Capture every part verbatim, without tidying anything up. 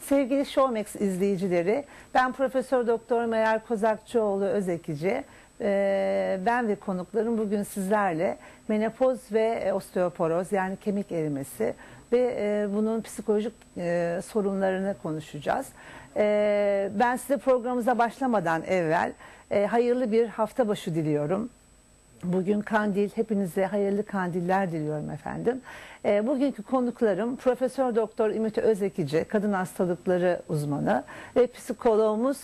Sevgili Showmax izleyicileri, ben Profesör Doktor Meral Kozakçıoğlu Özekici. Ee, Ben ve konuklarım bugün sizlerle menopoz ve osteoporoz, yani kemik erimesi ve e, bunun psikolojik e, sorunlarını konuşacağız. E, ben size programımıza başlamadan evvel e, hayırlı bir hafta başı diliyorum. Bugün kandil, hepinize hayırlı kandiller diliyorum efendim. E, bugünkü konuklarım Profesör Doktor Ümit Özekici, kadın hastalıkları uzmanı ve psikologumuz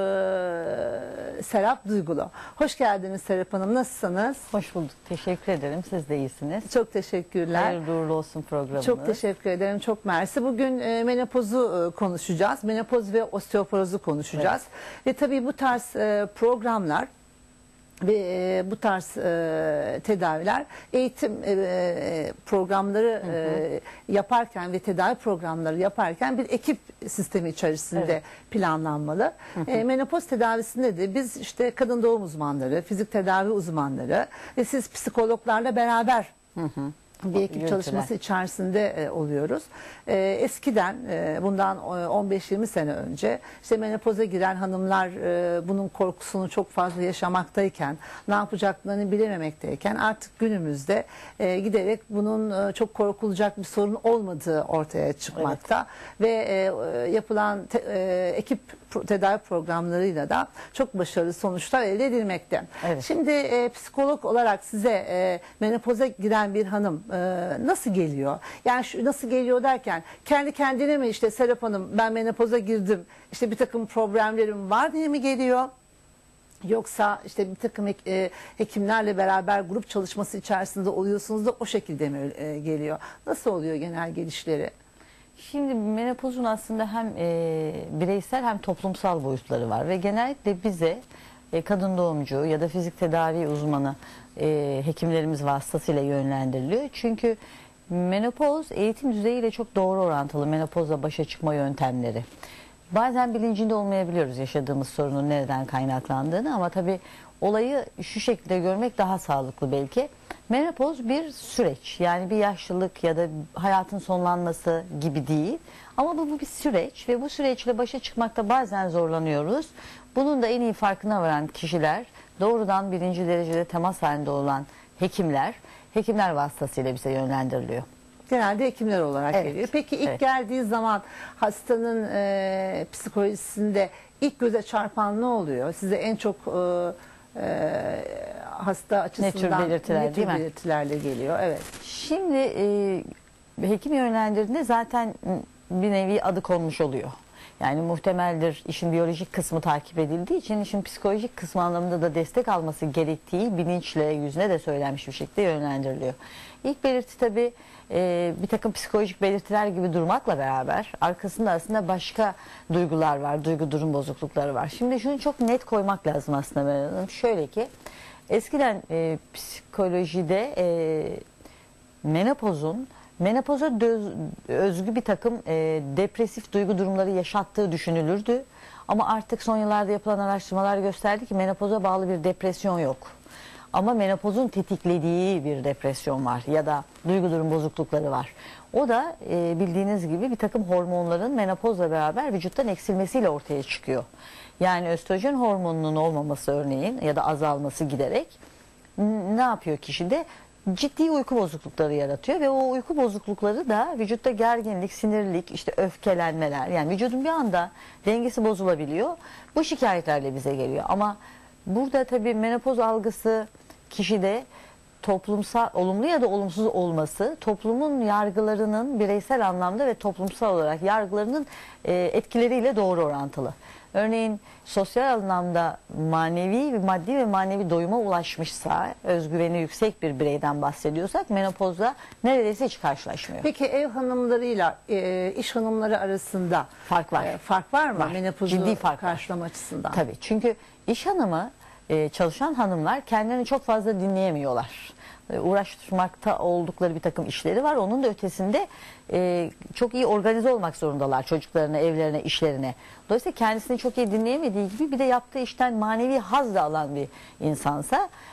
e, Serap Duygulu. Hoş geldiniz Serap Hanım, nasılsınız? Hoş bulduk, teşekkür ederim. Siz de iyisiniz. Çok teşekkürler. Hayırlı uğurlu olsun programımız. Çok teşekkür ederim, çok mersi. Bugün e, menopozu e, konuşacağız. Menopoz ve osteoporozu konuşacağız. Evet. Ve tabii bu tarz e, programlar ve e, bu tarz e, tedaviler eğitim e, programları hı hı. E, yaparken ve tedavi programları yaparken bir ekip sistemi içerisinde evet. planlanmalı. Hı hı. E, menopoz tedavisinde de biz işte kadın doğum uzmanları, fizik tedavi uzmanları ve siz psikologlarla beraber hı hı. bir ekip Yürütüler. çalışması içerisinde e, oluyoruz. E, eskiden e, bundan on beş yirmi sene önce işte menopoza giren hanımlar e, bunun korkusunu çok fazla yaşamaktayken, ne yapacaklarını bilememekteyken artık günümüzde e, giderek bunun e, çok korkulacak bir sorun olmadığı ortaya çıkmakta. Evet. Ve e, yapılan te, e, ekip tedavi programlarıyla da çok başarılı sonuçlar elde edilmekte. Evet. Şimdi e, psikolog olarak size e, menopoza giren bir hanım e, nasıl geliyor? Yani şu, nasıl geliyor derken kendi kendine mi işte Serap Hanım ben menopoza girdim, işte bir takım problemlerim var diye mi geliyor? Yoksa işte bir takım e, hekimlerle beraber grup çalışması içerisinde oluyorsunuz da o şekilde mi e, geliyor? Nasıl oluyor genel gelişleri? Şimdi menopozun aslında hem e, bireysel hem toplumsal boyutları var ve genellikle bize e, kadın doğumcu ya da fizik tedavi uzmanı e, hekimlerimiz vasıtasıyla yönlendiriliyor. Çünkü menopoz eğitim düzeyiyle çok doğru orantılı, menopozla başa çıkma yöntemleri. Bazen bilincinde olmayabiliyoruz yaşadığımız sorunun nereden kaynaklandığını, ama tabii olayı şu şekilde görmek daha sağlıklı belki. Menopoz bir süreç, yani bir yaşlılık ya da hayatın sonlanması gibi değil. Ama bu, bu bir süreç ve bu süreçle başa çıkmakta bazen zorlanıyoruz. Bunun da en iyi farkına varan kişiler, doğrudan birinci derecede temas halinde olan hekimler, hekimler vasıtasıyla bize yönlendiriliyor. Genelde hekimler olarak evet. geliyor. Peki ilk evet. geldiği zaman hastanın e, psikolojisinde ilk göze çarpan ne oluyor? Size en çok e, e, hasta açısından ne tür belirtiler, ne tür değil mi? belirtilerle geliyor? Evet. Şimdi e, hekim yönlendirdiğinde zaten bir nevi adı konmuş oluyor. Yani muhtemeldir işin biyolojik kısmı takip edildiği için işin psikolojik kısmı anlamında da destek alması gerektiği bilinçle yüzüne de söylenmiş bir şekilde yönlendiriliyor. İlk belirti tabii e, bir takım psikolojik belirtiler gibi durmakla beraber arkasında aslında başka duygular var, duygu durum bozuklukları var. Şimdi şunu çok net koymak lazım aslında Meral Hanım. Şöyle ki eskiden e, psikolojide e, menopozun menopoza özgü bir takım e, depresif duygu durumları yaşattığı düşünülürdü. Ama artık son yıllarda yapılan araştırmalar gösterdi ki menopoza bağlı bir depresyon yok. Ama menopozun tetiklediği bir depresyon var ya da duygu durum bozuklukları var. O da e, bildiğiniz gibi bir takım hormonların menopozla beraber vücuttan eksilmesiyle ortaya çıkıyor. Yani östrojen hormonunun olmaması örneğin ya da azalması giderek ne yapıyor kişide? Ciddi uyku bozuklukları yaratıyor ve o uyku bozuklukları da vücutta gerginlik, sinirlilik, işte öfkelenmeler, yani vücudun bir anda dengesi bozulabiliyor. Bu şikayetlerle bize geliyor. Ama burada tabii menopoz algısı kişide toplumsal, olumlu ya da olumsuz olması, toplumun yargılarının bireysel anlamda ve toplumsal olarak yargılarının e, etkileriyle doğru orantılı. Örneğin sosyal anlamda manevi, maddi ve manevi doyuma ulaşmışsa, özgüveni yüksek bir bireyden bahsediyorsak menopozla neredeyse hiç karşılaşmıyor. Peki ev hanımlarıyla e, iş hanımları arasında fark var. E, fark var mı? Var. Menopozu Ciddi fark karşılama açısından. Tabii, çünkü iş hanımı, e, çalışan hanımlar kendilerini çok fazla dinleyemiyorlar. Uğraştırmakta oldukları bir takım işleri var. Onun da ötesinde e, çok iyi organize olmak zorundalar çocuklarına, evlerine, işlerine. Dolayısıyla kendisini çok iyi dinleyemediği gibi bir de yaptığı işten manevi haz da alan bir insansa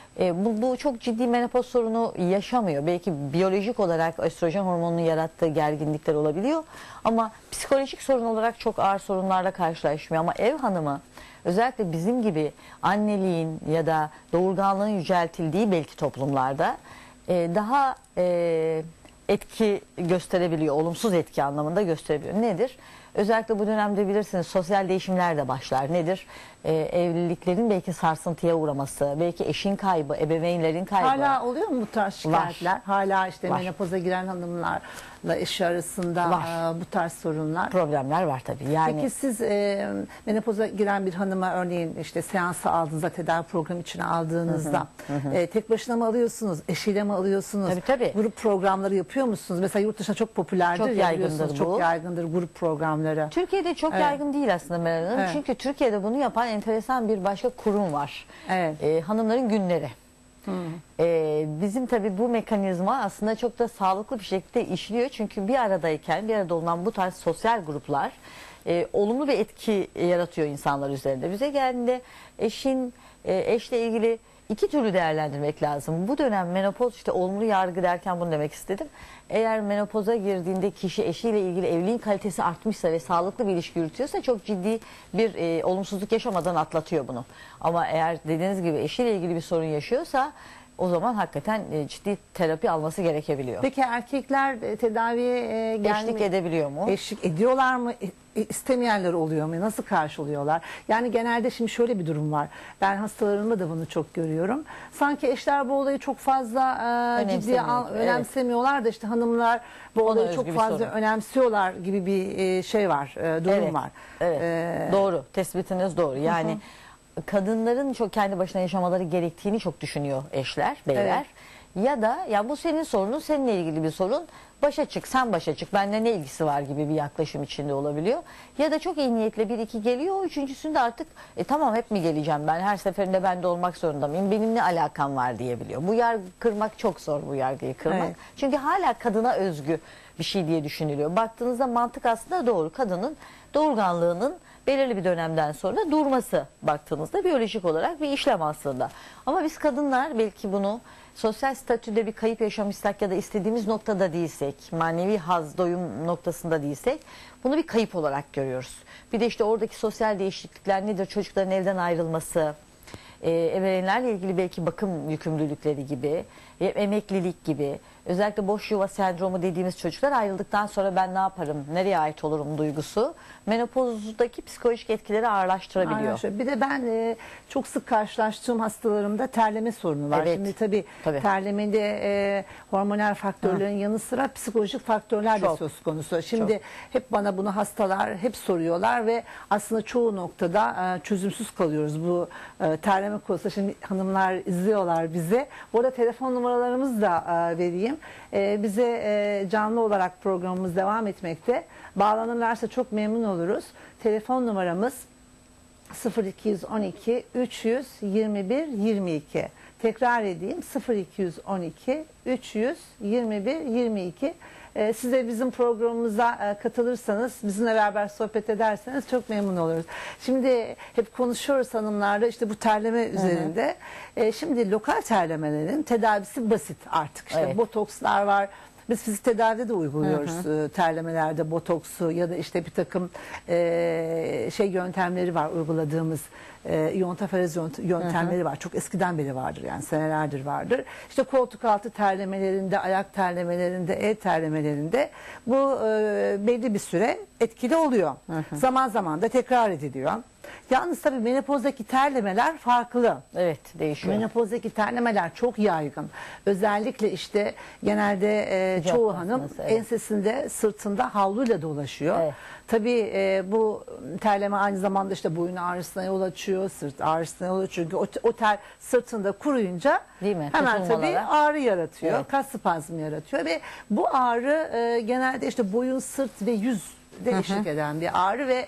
E, bu, bu çok ciddi menopoz sorunu yaşamıyor. Belki biyolojik olarak östrojen hormonunun yarattığı gerginlikler olabiliyor. Ama psikolojik sorun olarak çok ağır sorunlarla karşılaşmıyor. Ama ev hanımı özellikle bizim gibi anneliğin ya da doğurganlığın yüceltildiği belki toplumlarda e, daha e, etki gösterebiliyor. Olumsuz etki anlamında gösterebiliyor. Nedir? Özellikle bu dönemde bilirsiniz sosyal değişimler de başlar. Nedir? Ee, evliliklerin belki sarsıntıya uğraması, belki eşin kaybı, ebeveynlerin kaybı. Hala oluyor mu bu tarz şikayetler? Var. Hala işte Var. menopoza giren hanımlarla eşi arasında Var. e, bu tarz sorunlar. Problemler var tabii. Yani Peki siz e, menopoza giren bir hanıma örneğin işte seansı aldığınızda, tedavi programı içine aldığınızda Hı hı, hı. E, tek başına mı alıyorsunuz, eşiyle mi alıyorsunuz? Tabii, tabii. Grup programları yapıyor musunuz? Mesela yurt dışında çok popülerdir. Çok ya, yaygındır biliyorsunuz, bu. Çok yaygındır grup programları. Türkiye'de çok Evet. yaygın değil aslında Meral Hanım. Evet. Çünkü Türkiye'de bunu yapan enteresan bir başka kurum var. Evet. Ee, hanımların günleri. Ee, bizim tabii bu mekanizma aslında çok da sağlıklı bir şekilde işliyor. Çünkü bir aradayken bir arada olunan bu tarz sosyal gruplar e, olumlu bir etki yaratıyor insanlar üzerinde. Bize geldiğinde eşin, e, eşle ilgili iki türlü değerlendirmek lazım. Bu dönem menopoz işte olumlu yargı derken bunu demek istedim. Eğer menopoza girdiğinde kişi eşiyle ilgili evliliğin kalitesi artmışsa ve sağlıklı bir ilişki yürütüyorsa çok ciddi bir e, olumsuzluk yaşamadan atlatıyor bunu. Ama eğer dediğiniz gibi eşiyle ilgili bir sorun yaşıyorsa o zaman hakikaten e, ciddi terapi alması gerekebiliyor. Peki erkekler e, tedaviye e, gelme- Eşlik edebiliyor mu? Eşlik ediyorlar mı? E, e, istemeyenler oluyor mu? Nasıl karşılıyorlar? Yani genelde şimdi şöyle bir durum var. Ben hastalarımda da bunu çok görüyorum. Sanki eşler bu olayı çok fazla e, ciddiye al, Önemsemiyor, evet. önemsemiyorlar da işte hanımlar bu Ona olayı özgü çok bir fazla sorun. önemsiyorlar gibi bir e, şey var, e, durum Evet, var. evet. E, Doğru. Tespitiniz doğru. Yani kadınların çok kendi başına yaşamaları gerektiğini çok düşünüyor eşler, beyler. Ya da ya bu senin sorunun, seninle ilgili bir sorun. Başa çık, sen başa çık. Benimle ne ilgisi var gibi bir yaklaşım içinde olabiliyor. Ya da çok iyi niyetle bir iki geliyor. Üçüncüsünde artık e, tamam hep mi geleceğim ben? Her seferinde ben de olmak zorunda mıyım? Benim ne alakam var diyebiliyor. Bu yargı kırmak çok zor, bu yargıyı kırmak. Evet. Çünkü hala kadına özgü bir şey diye düşünülüyor. Baktığınızda mantık aslında doğru. Kadının doğurganlığının belirli bir dönemden sonra durması baktığınızda biyolojik olarak bir işlem aslında. Ama biz kadınlar belki bunu sosyal statüde bir kayıp yaşamışsak ya da istediğimiz noktada değilsek, manevi haz, doyum noktasında değilsek bunu bir kayıp olarak görüyoruz. Bir de işte oradaki sosyal değişiklikler nedir? Çocukların evden ayrılması, e, ebeveynlerle ilgili belki bakım yükümlülükleri gibi, e, emeklilik gibi, özellikle boş yuva sendromu dediğimiz çocuklar ayrıldıktan sonra ben ne yaparım, nereye ait olurum duygusu menopozdaki psikolojik etkileri ağırlaştırabiliyor. Aynen şöyle. Bir de ben e, çok sık karşılaştığım hastalarımda terleme sorunu var. Evet. Şimdi tabii, Tabii. terlemede e, hormonal faktörlerin yanı sıra psikolojik faktörler de Çok. söz konusu. Şimdi hep bana bunu hastalar hep soruyorlar ve aslında çoğu noktada e, çözümsüz kalıyoruz bu e, terleme konusunda. Şimdi hanımlar izliyorlar bizi. Orada telefon numaralarımızı da e, vereyim. E, bize e, canlı olarak programımız devam etmekte. Bağlanırlarsa çok memnun oluruz. Telefon numaramız sıfır iki on iki üç yüz yirmi bir yirmi iki. Tekrar edeyim sıfır iki on iki üç yüz yirmi bir yirmi iki. Ee, siz de bizim programımıza e, katılırsanız, bizimle beraber sohbet ederseniz çok memnun oluruz. Şimdi hep konuşuyoruz hanımlarla işte bu terleme üzerinde. Ee, şimdi lokal terlemelerin tedavisi basit artık. İşte Evet. botokslar var. Biz fizik tedavide de uyguluyoruz e, terlemelerde botoksu ya da işte bir takım e, şey yöntemleri var uyguladığımız e, iyontaferez yönt- yöntemleri var. Çok eskiden beri vardır yani senelerdir vardır. İşte koltuk altı terlemelerinde, ayak terlemelerinde, el terlemelerinde bu e, belli bir süre etkili oluyor. Zaman zaman da tekrar ediliyor. Yalnız tabii menopozdaki terlemeler farklı. Evet, değişiyor. Menopozdaki terlemeler çok yaygın. Özellikle işte genelde e, Sıcak çoğu basması, hanım evet. ensesinde, sırtında havluyla dolaşıyor. Evet. Tabii e, bu terleme aynı zamanda işte boyun ağrısına yol açıyor, sırt ağrısına yol açıyor. Çünkü o, o ter sırtında kuruyunca Değil mi? hemen tabii Tutulmalara. ağrı yaratıyor, Evet. kas spazmı yaratıyor ve bu ağrı e, genelde işte boyun, sırt ve yüzde eşlik eden bir ağrı ve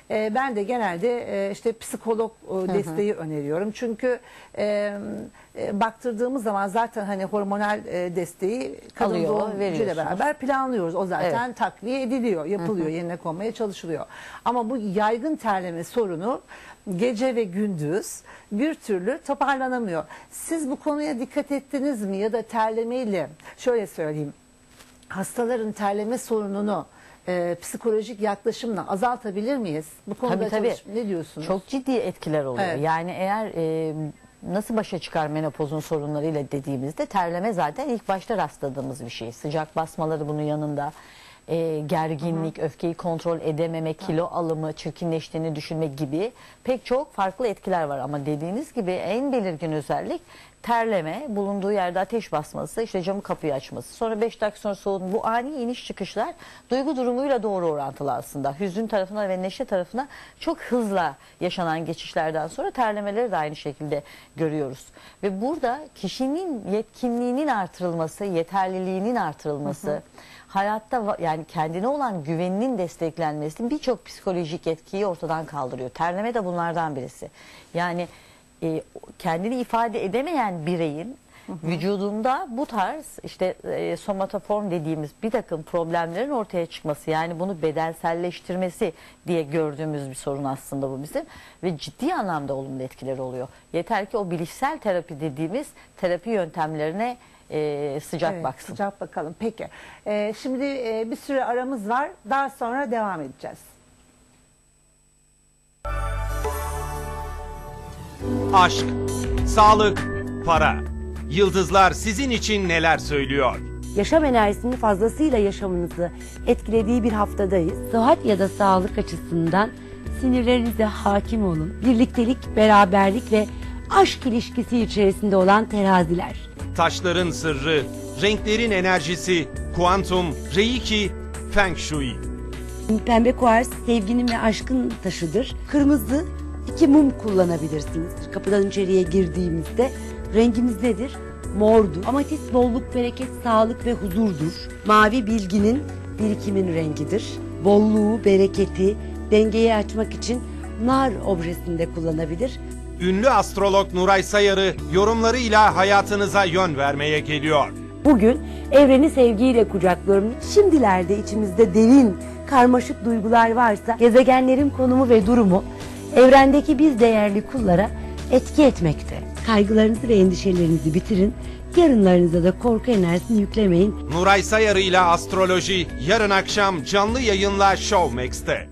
e, ben de genelde e, işte psikolog e, desteği öneriyorum. Çünkü e, e, baktırdığımız zaman zaten hani hormonal e, desteği kadın Alıyor, doğumcuyla veriyorsunuz. beraber planlıyoruz. O zaten Evet. takviye ediliyor, yapılıyor, yerine konmaya çalışılıyor. Ama bu yaygın terleme sorunu gece ve gündüz bir türlü toparlanamıyor. Siz bu konuya dikkat ettiniz mi? Ya da terlemeyle şöyle söyleyeyim. Hastaların terleme sorununu e, psikolojik yaklaşımla azaltabilir miyiz? Bu konuda Tabii, tabii. çalış- ne diyorsunuz? Çok ciddi etkiler oluyor. Evet. Yani eğer e, nasıl başa çıkar menopozun sorunlarıyla dediğimizde terleme zaten ilk başta rastladığımız bir şey. Sıcak basmaları bunun yanında. E, gerginlik, öfkeyi kontrol edememe, kilo alımı, çirkinleştiğini düşünme gibi pek çok farklı etkiler var. Ama dediğiniz gibi en belirgin özellik terleme, bulunduğu yerde ateş basması, işte camı kapıyı açması, sonra beş dakika sonra soğuduğu bu ani iniş çıkışlar duygu durumuyla doğru orantılı aslında. Hüzün tarafına ve neşe tarafına çok hızla yaşanan geçişlerden sonra terlemeleri de aynı şekilde görüyoruz. Ve burada kişinin yetkinliğinin artırılması, yeterliliğinin artırılması, hı hı. hayatta yani kendine olan güveninin desteklenmesi birçok psikolojik etkiyi ortadan kaldırıyor. Terleme de bunlardan birisi. Yani e, kendini ifade edemeyen bireyin hı hı. vücudunda bu tarz işte e, somatoform dediğimiz bir takım problemlerin ortaya çıkması, yani bunu bedenselleştirmesi diye gördüğümüz bir sorun aslında bu bizim ve ciddi anlamda olumlu etkileri oluyor. Yeter ki o bilişsel terapi dediğimiz terapi yöntemlerine Ee, sıcak evet, baksın. Sıcak bakalım. Peki. Ee, şimdi e, bir süre aramız var. Daha sonra devam edeceğiz. Aşk, sağlık, para. Yıldızlar sizin için neler söylüyor? Yaşam enerjisinin fazlasıyla yaşamınızı etkilediği bir haftadayız. Sıhhat ya da sağlık açısından sinirlerinize hakim olun. Birliktelik, beraberlik ve aşk ilişkisi içerisinde olan teraziler. Taşların sırrı, renklerin enerjisi, kuantum, reiki, feng shui. Pembe kuars sevginin ve aşkın taşıdır. Kırmızı iki mum kullanabilirsiniz. Kapıdan içeriye girdiğimizde rengimiz nedir? Mordur. Amatist bolluk, bereket, sağlık ve huzurdur. Mavi bilginin, birikimin rengidir. Bolluğu, bereketi, dengeyi açmak için nar objesinde kullanabilir. Ünlü astrolog Nuray Sayarı yorumlarıyla hayatınıza yön vermeye geliyor. Bugün evreni sevgiyle kucaklıyorum. Şimdilerde içimizde derin, karmaşık duygular varsa gezegenlerin konumu ve durumu evrendeki biz değerli kullara etki etmekte. Kaygılarınızı ve endişelerinizi bitirin. Yarınlarınıza da korku enerjisini yüklemeyin. Nuray Sayarı ile astroloji yarın akşam canlı yayınla Showmax'te.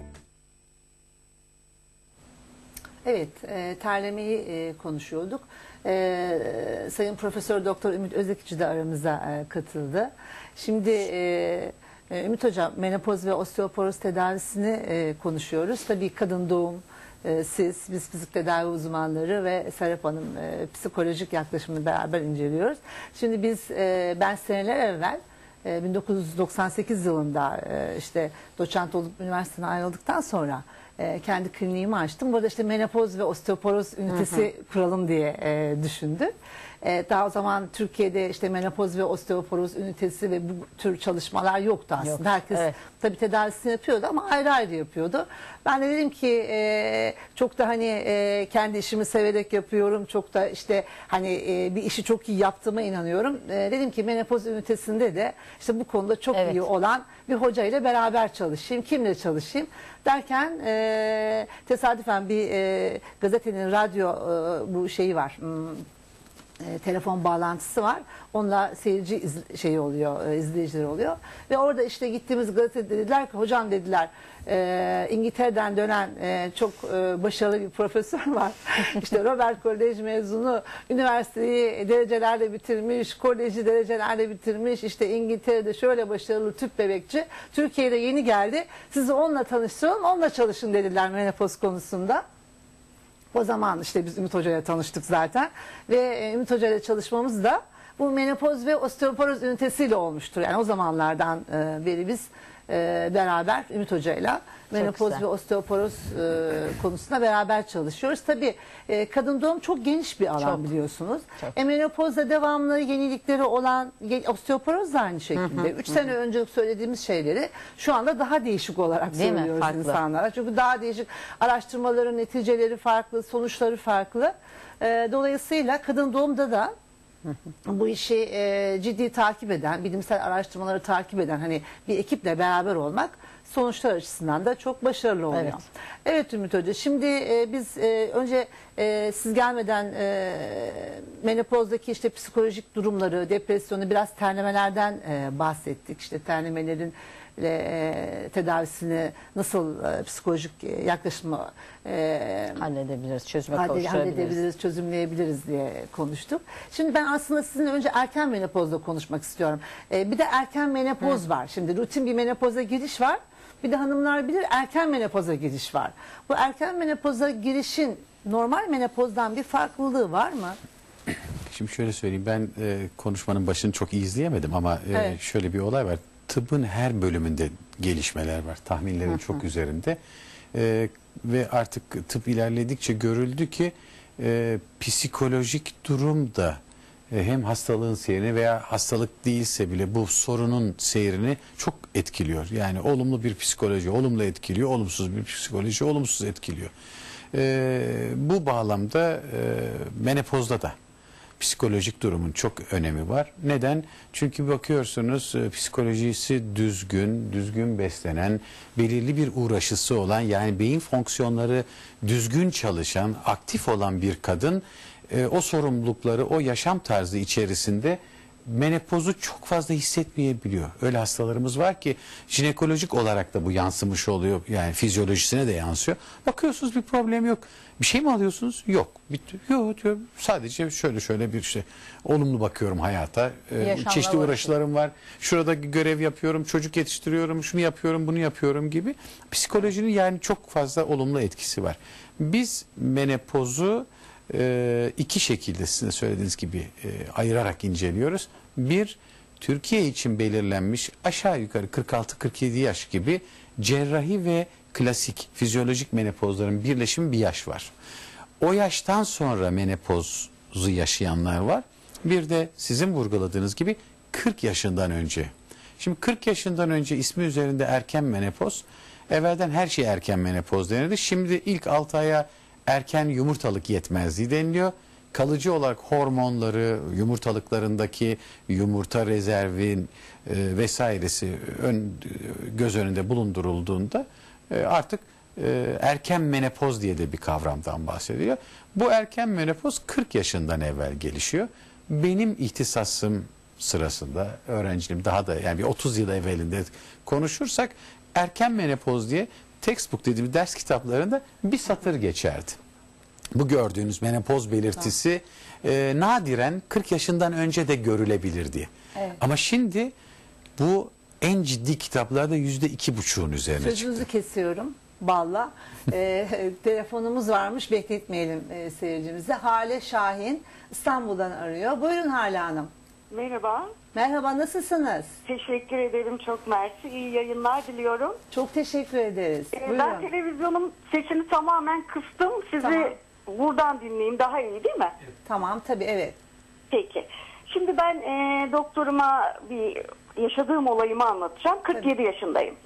Evet, e, terlemeyi e, konuşuyorduk. E, Sayın Profesör Doktor Ümit Özekici de aramıza e, katıldı. Şimdi e, e, Ümit Hocam, menopoz ve osteoporoz tedavisini e, konuşuyoruz. Tabii kadın doğum, e, siz, biz fizik tedavi uzmanları ve Serap Hanım e, psikolojik yaklaşımını beraber inceliyoruz. Şimdi biz, e, ben seneler evvel e, bin dokuz yüz doksan sekiz yılında e, işte doçent olup üniversiteden ayrıldıktan sonra E, kendi kliniğimi açtım. Burada işte menopoz ve osteoporoz ünitesi hı hı. kuralım diye e, düşündüm. E, daha o zaman Türkiye'de işte menopoz ve osteoporoz ünitesi ve bu tür çalışmalar yoktu aslında. Yok. Herkes evet. tabii tedavisini yapıyordu ama ayrı ayrı yapıyordu. Ben de dedim ki e, çok da hani e, kendi işimi severek yapıyorum. Çok da işte hani e, bir işi çok iyi yaptığıma inanıyorum. E, dedim ki menopoz ünitesinde de işte bu konuda çok evet. iyi olan bir hoca ile beraber çalışayım. Kimle çalışayım? Derken e, tesadüfen bir e, gazetenin radyo e, bu şeyi var. Hmm, e, telefon bağlantısı var. Onunla seyirci iz, şeyi oluyor, e, izleyicileri oluyor. Ve orada işte gittiğimiz gazetede dediler ki hocam dediler e, İngiltere'den dönen e, çok e, başarılı bir profesör var. İşte Robert Kolej mezunu, üniversiteyi derecelerle bitirmiş, koleji derecelerle bitirmiş. İşte İngiltere'de şöyle başarılı tüp bebekçi. Türkiye'de yeni geldi. Sizi onunla tanıştıralım, onunla çalışın dediler menopoz konusunda. O zaman işte biz Ümit Hoca ile tanıştık zaten ve Ümit Hoca ile çalışmamız da bu menopoz ve osteoporoz ünitesiyle olmuştur. Yani o zamanlardan beri biz beraber Ümit Hoca ile Menopoz güzel. ve osteoporoz e, konusunda beraber çalışıyoruz. Tabii e, kadın doğum çok geniş bir alan Çok. biliyorsunuz. Çok. E, menopozda devamlı yenilikleri olan ge- osteoporoz da aynı şekilde. Üç sene önce söylediğimiz şeyleri şu anda daha değişik olarak Değil mi? söylüyoruz Farklı. insanlara. Çünkü daha değişik araştırmaların neticeleri farklı, sonuçları farklı. E, dolayısıyla kadın doğumda da bu işi e, ciddi takip eden, bilimsel araştırmaları takip eden hani bir ekiple beraber olmak sonuçlar açısından da çok başarılı oluyor. Evet. Evet Ümit Hoca, şimdi e, biz e, önce e, siz gelmeden e, menopozdaki işte psikolojik durumları, depresyonu, biraz terlemelerden e, bahsettik. İşte terlemelerin e, tedavisini nasıl e, psikolojik e, yaklaşımı e, Halledebiliriz, çözüme Halde- kavuşturabiliriz. halledebiliriz, çözümleyebiliriz diye konuştuk. Şimdi ben aslında sizinle önce erken menopozda konuşmak istiyorum. Ee, bir de erken menopoz var. Şimdi rutin bir menopoza giriş var. Bir de hanımlar bilir erken menopoza giriş var. Bu erken menopoza girişin normal menopozdan bir farklılığı var mı? Şimdi şöyle söyleyeyim, ben e, konuşmanın başını çok iyi izleyemedim ama e, Evet. şöyle bir olay var. Tıbbın her bölümünde gelişmeler var. Tahminlerin çok üzerinde. E, ve artık tıp ilerledikçe görüldü ki e, psikolojik durum da e, hem hastalığın seyrini veya hastalık değilse bile bu sorunun seyrini çok etkiliyor. Yani olumlu bir psikoloji olumlu etkiliyor, olumsuz bir psikoloji olumsuz etkiliyor. E, bu bağlamda e, menopozda da psikolojik durumun çok önemi var. Neden? Çünkü bakıyorsunuz e, psikolojisi düzgün, düzgün beslenen, belirli bir uğraşısı olan, yani beyin fonksiyonları düzgün çalışan, aktif olan bir kadın e, o sorumlulukları, o yaşam tarzı içerisinde menopozu çok fazla hissetmeyebiliyor. Öyle hastalarımız var ki jinekolojik olarak da bu yansımış oluyor. Yani fizyolojisine de yansıyor. Bakıyorsunuz bir problem yok. Bir şey mi alıyorsunuz? Yok. Bitti. Yok diyor. Sadece şöyle şöyle bir şey. Olumlu bakıyorum hayata. Ee, Yaşamla çeşitli uğraşıyor. uğraşlarım var. Şurada görev yapıyorum, çocuk yetiştiriyorum, şunu yapıyorum, bunu yapıyorum gibi. Psikolojinin yani çok fazla olumlu etkisi var. Biz menopozu e, iki şekilde sizin de söylediğiniz gibi e, ayırarak inceliyoruz. Bir, Türkiye için belirlenmiş aşağı yukarı kırk altı kırk yedi yaş gibi cerrahi ve klasik fizyolojik menopozların birleşimi bir yaş var. O yaştan sonra menopozu yaşayanlar var. Bir de sizin vurguladığınız gibi kırk yaşından önce. Şimdi kırk yaşından önce ismi üzerinde erken menopoz. Evvelden her şey erken menopoz denirdi. Şimdi ilk altı aya erken yumurtalık yetmezliği deniliyor. Kalıcı olarak hormonları, yumurtalıklarındaki yumurta rezervin e, vesairesi ön, göz önünde bulundurulduğunda e, artık e, erken menopoz diye de bir kavramdan bahsediyor. Bu erken menopoz kırk yaşından evvel gelişiyor. Benim ihtisasım sırasında öğrenciliğim daha da yani bir otuz yıl evvelinde konuşursak erken menopoz diye textbook dediğimiz ders kitaplarında bir satır geçerdi. Bu gördüğünüz menopoz belirtisi e, nadiren kırk yaşından önce de görülebilir diye. Evet. Ama şimdi bu en ciddi kitaplarda yüzde iki buçuğun üzerine çıktı. Sözünüzü kesiyorum balla. e, telefonumuz varmış, bekletmeyelim e, seyircimizi. Hale Şahin İstanbul'dan arıyor. Buyurun Hale Hanım. Merhaba. Merhaba, nasılsınız? Teşekkür ederim, çok mersi. İyi yayınlar diliyorum. Çok teşekkür ederiz. Ee, Buyurun. ben televizyonun sesini tamamen kıstım. Sizi Tamam. buradan dinleyeyim, daha iyi değil mi? Tamam, tabii, evet. Peki. Şimdi ben e, doktoruma bir yaşadığım olayımı anlatacağım. kırk yedi yaşındayım.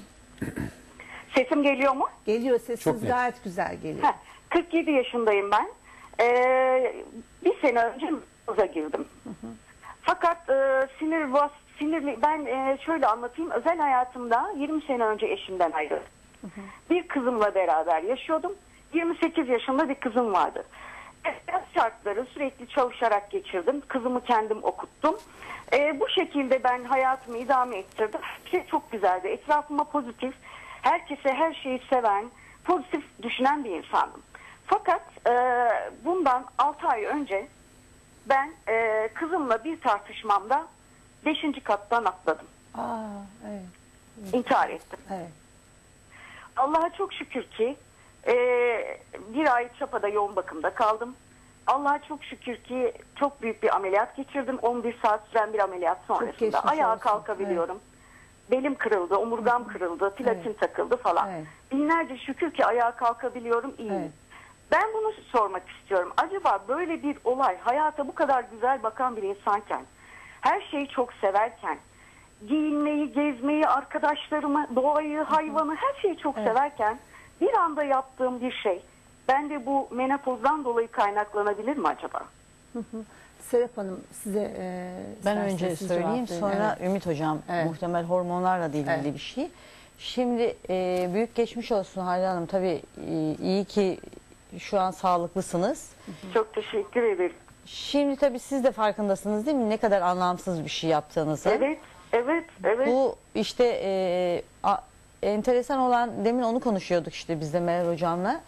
Sesim geliyor mu? Geliyor, Çok sesiniz net. gayet güzel geliyor. Heh, kırk yedi yaşındayım ben. Ee, bir sene önce menopoza girdim. Fakat e, sinir bas, sinirli ben e, şöyle anlatayım. Özel hayatımda yirmi sene önce eşimden ayrıldım. Bir kızımla beraber yaşıyordum. yirmi sekiz yaşında bir kızım vardı. Hayat şartları sürekli çalışarak geçirdim. Kızımı kendim okuttum. E, bu şekilde ben hayatımı idame ettirdim. Her şey çok güzeldi. Etrafıma pozitif, herkese her şeyi seven, pozitif düşünen bir insandım. Fakat e, bundan altı ay önce ben e, kızımla bir tartışmamda beşinci kattan atladım. Aa, evet, İntihar ettim. evet. Allah'a çok şükür ki e, bir ay Çapa'da yoğun bakımda kaldım. Allah'a çok şükür ki çok büyük bir ameliyat geçirdim. on bir saat süren bir ameliyat geçmiş sonrasında. Ayağa olsun. kalkabiliyorum. belim kırıldı, omurgam kırıldı, platin Evet. takıldı falan. Evet. Binlerce şükür ki ayağa kalkabiliyorum, iyiyim. Evet. Ben bunu sormak istiyorum. Acaba böyle bir olay, hayata bu kadar güzel bakan bir insanken, her şeyi çok severken, giyinmeyi, gezmeyi, arkadaşlarımı, doğayı, hayvanı, her şeyi çok severken bir anda yaptığım bir şey, ben de bu menopozdan dolayı kaynaklanabilir mi acaba? Serap Hanım size e, Ben isterseniz önce siz söyleyeyim, cevap verin. sonra Evet. Ümit Hocam Evet. muhtemel hormonlarla da ilgili Evet. bir şey. Şimdi e, büyük geçmiş olsun Hale Hanım. Tabii e, iyi ki şu an sağlıklısınız. Çok teşekkür ederim. Şimdi tabii siz de farkındasınız değil mi? Ne kadar anlamsız bir şey yaptığınızı. Evet, evet, evet. Bu işte e, a, enteresan olan, demin onu konuşuyorduk işte biz de Meral Hocam'la.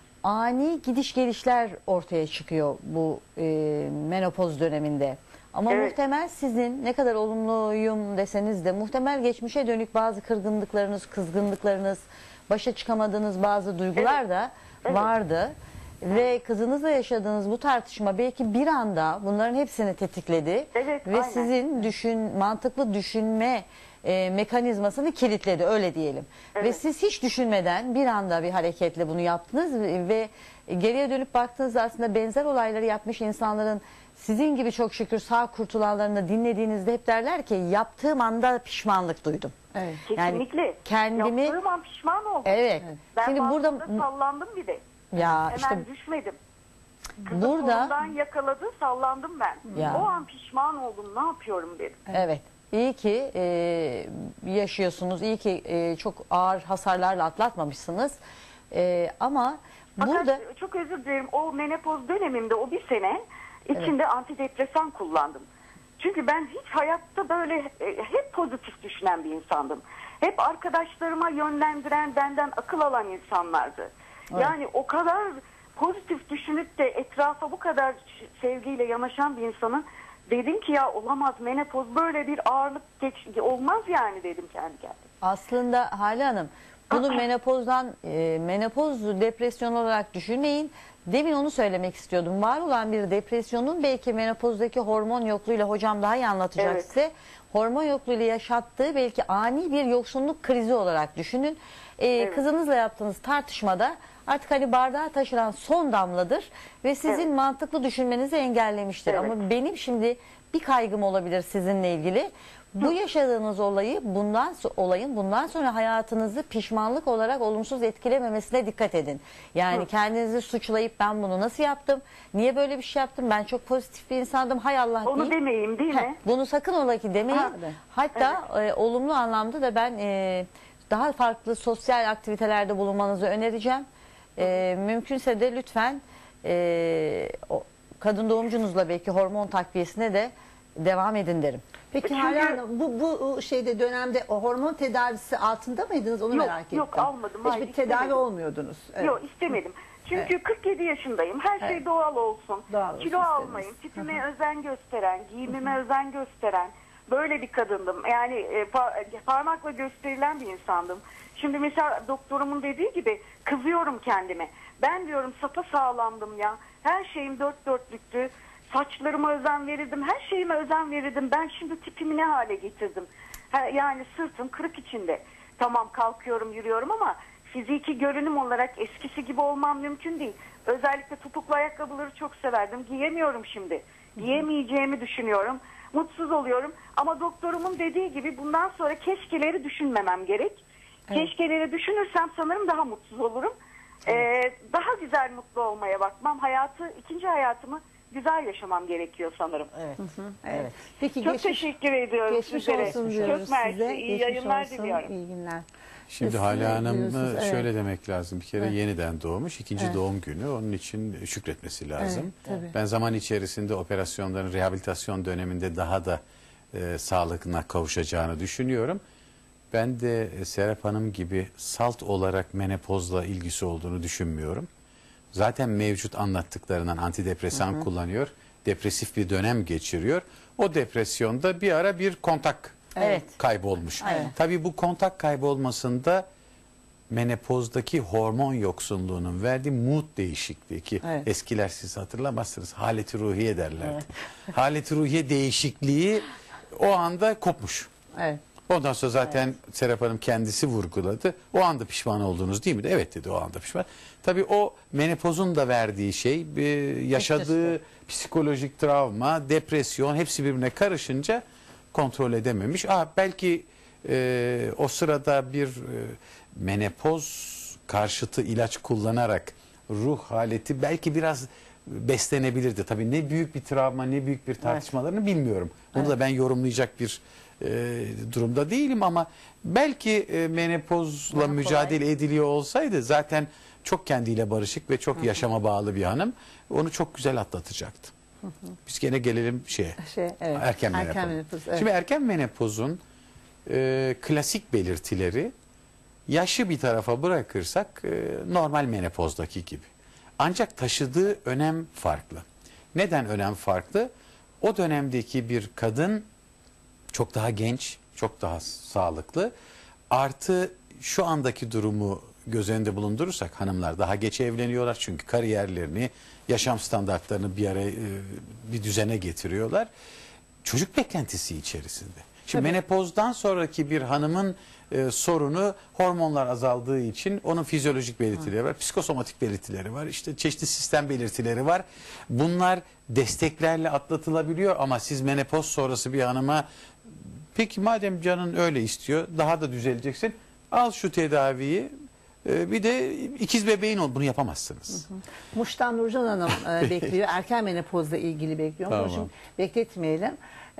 Ani gidiş gelişler ortaya çıkıyor bu e, menopoz döneminde. Ama Evet. muhtemel sizin ne kadar olumluyum deseniz de muhtemel geçmişe dönük bazı kırgınlıklarınız, kızgınlıklarınız, başa çıkamadığınız bazı duygular Evet. da Evet. vardı. Ve kızınızla yaşadığınız bu tartışma belki bir anda bunların hepsini tetikledi. Evet, ve aynen. sizin düşün mantıklı düşünme e, mekanizmasını kilitledi, öyle diyelim. Ve Evet. siz hiç düşünmeden bir anda bir hareketle bunu yaptınız ve, ve geriye dönüp baktığınızda aslında benzer olayları yapmış insanların sizin gibi çok şükür sağ kurtulanlarını dinlediğinizde hep derler ki yaptığım anda pişmanlık duydum. Evet. Kesinlikle. Yani kendimi Yaptığım an pişman oldum. evet. Ben Şimdi burada balkonda sallandım bir de. ya Hemen işte düşmedim. Kızı burada kolundan yakaladı, sallandım ben. Ya. O an pişman oldum, ne yapıyorum dedim. evet. İyi ki e, yaşıyorsunuz. İyi ki e, çok ağır hasarlarla atlatmamışsınız. E, ama Fakat burada çok özür dilerim, o menopoz dönemimde o bir sene içinde antidepresan kullandım. Çünkü ben hiç hayatta böyle e, hep pozitif düşünen bir insandım. Hep arkadaşlarıma yönlendiren, benden akıl alan insanlardı. Yani o kadar pozitif düşünüp de etrafa bu kadar sevgiyle yanaşan bir insanın, dedim ki ya olamaz, menopoz böyle bir ağırlık geç, olmaz yani dedim kendi kendime. aslında Hale Hanım bunu menopozdan e, menopoz depresyon olarak düşünmeyin. Demin onu söylemek istiyordum. Var olan bir depresyonun belki menopozdaki hormon yokluğuyla, hocam daha iyi anlatacak Evet. size. Hormon yokluğuyla yaşattığı belki ani bir yoksunluk krizi olarak düşünün. E, Kızınızla yaptığınız tartışmada artık hani bardağa taşıran son damladır ve sizin Evet. mantıklı düşünmenizi engellemiştir. Evet. Ama benim şimdi bir kaygım olabilir sizinle ilgili. Bu yaşadığınız olayı bundan so- olayın bundan sonra hayatınızı pişmanlık olarak olumsuz etkilememesine dikkat edin. Yani kendinizi suçlayıp ben bunu nasıl yaptım? Niye böyle bir şey yaptım? Ben çok pozitif bir insandım. Hay Allah Onu deyip- demeyeyim değil Heh, mi? bunu sakın ola ki demeyin. Ha, evet. Hatta e, olumlu anlamda da ben e, daha farklı sosyal aktivitelerde bulunmanızı önereceğim. E, mümkünse de lütfen e, o, kadın doğumcunuzla belki hormon takviyesine de devam edin derim. Peki Çünkü- Hale Hanım bu, bu şeyde dönemde o hormon tedavisi altında mıydınız onu Yok, merak ettim. yok, almadım, Hiçbir hayır, tedavi istemedim. olmuyordunuz. Evet. Yok, istemedim. Çünkü kırk yedi yaşındayım. Her şey Evet. doğal olsun. Doğal olsun Kilo istediniz. almayın. Tipime özen gösteren, giyimime özen gösteren böyle bir kadındım. Yani e, pa- parmakla gösterilen bir insandım. Şimdi mesela doktorumun dediği gibi kızıyorum kendime. Ben diyorum sapa sağlamdım ya. Her şeyim dört dörtlüktü. Saçlarıma özen verirdim. Her şeyime özen verirdim. Ben şimdi tipimi ne hale getirdim? Ha, yani sırtım kırık içinde. Tamam, kalkıyorum, yürüyorum ama fiziki görünüm olarak eskisi gibi olmam mümkün değil. Özellikle topuklu ayakkabıları çok severdim. Giyemiyorum şimdi. Giyemeyeceğimi düşünüyorum. Mutsuz oluyorum. Ama doktorumun dediği gibi bundan sonra keşkeleri düşünmemem gerek. Keşkeleri düşünürsem sanırım daha mutsuz olurum. Ee, daha güzel mutlu olmaya bakmam. Hayatı, ikinci hayatımı güzel yaşamam gerekiyor sanırım. Evet. Evet. Peki Çok geçmiş, teşekkür ediyorum geçmiş sizlere. olsun diyoruz Çok mersi. size. İyi Geçmiş yayınlar olsun, diliyorum. iyi günler. Şimdi Siz Hale ne Hanım'ı diyorsunuz? Evet. şöyle demek lazım. Bir kere Evet. yeniden doğmuş. ikinci Evet. doğum günü. Onun için şükretmesi lazım. Evet, tabii. Ben zaman içerisinde operasyonların rehabilitasyon döneminde daha da e, sağlığına kavuşacağını düşünüyorum. Ben de e, Serap Hanım gibi salt olarak menopozla ilgisi olduğunu düşünmüyorum. Zaten mevcut anlattıklarından antidepresan kullanıyor. Depresif bir dönem geçiriyor. O depresyonda bir ara bir kontak Evet. kaybolmuş. Evet. Tabii bu kontak kaybolmasında menopozdaki hormon yoksunluğunun verdiği mood değişikliği ki Evet. eskiler siz hatırlamazsınız, haleti ruhiye derlerdi. Haleti ruhiye değişikliği o anda kopmuş. Evet. Ondan sonra zaten Serap Hanım kendisi vurguladı. O anda pişman oldunuz değil mi? Evet dedi, o anda pişman. Tabii o menopozun da verdiği şey, e, yaşadığı psikolojik travma, depresyon hepsi birbirine karışınca kontrol edememiş. Aa, belki e, o sırada bir e, menopoz karşıtı ilaç kullanarak ruh haleti belki biraz beslenebilirdi. Tabii ne büyük bir travma, ne büyük bir tartışmalarını bilmiyorum. Bunu da ben yorumlayacak bir e, durumda değilim ama belki e, menopozla Daha mücadele kolay. ediliyor olsaydı zaten çok kendiyle barışık ve çok yaşama bağlı bir hanım onu çok güzel atlatacaktı. Biz gene gelelim şeye. Şey, evet. Erken menopoz. Erken menopoz, evet. Şimdi erken menopozun e, klasik belirtileri yaşı bir tarafa bırakırsak e, normal menopozdaki gibi. Ancak taşıdığı önem farklı. Neden önem farklı? O dönemdeki bir kadın çok daha genç, çok daha sağlıklı. Artı şu andaki durumu göz önünde bulundurursak hanımlar daha geç evleniyorlar. Çünkü kariyerlerini, yaşam standartlarını bir araya, e, bir düzene getiriyorlar. Çocuk beklentisi içerisinde. Şimdi Tabii. menopozdan sonraki bir hanımın e, sorunu hormonlar azaldığı için onun fizyolojik belirtileri var, psikosomatik belirtileri var, işte çeşitli sistem belirtileri var. Bunlar desteklerle atlatılabiliyor ama siz menopoz sonrası bir hanıma peki madem canın öyle istiyor daha da düzeleceksin al şu tedaviyi e, bir de ikiz bebeğin ol bunu yapamazsınız. Muş'tan Nurcan Hanım e, bekliyor. Erken menopozla ilgili bekliyor. Tamam. Bunu şimdi bekletmeyelim.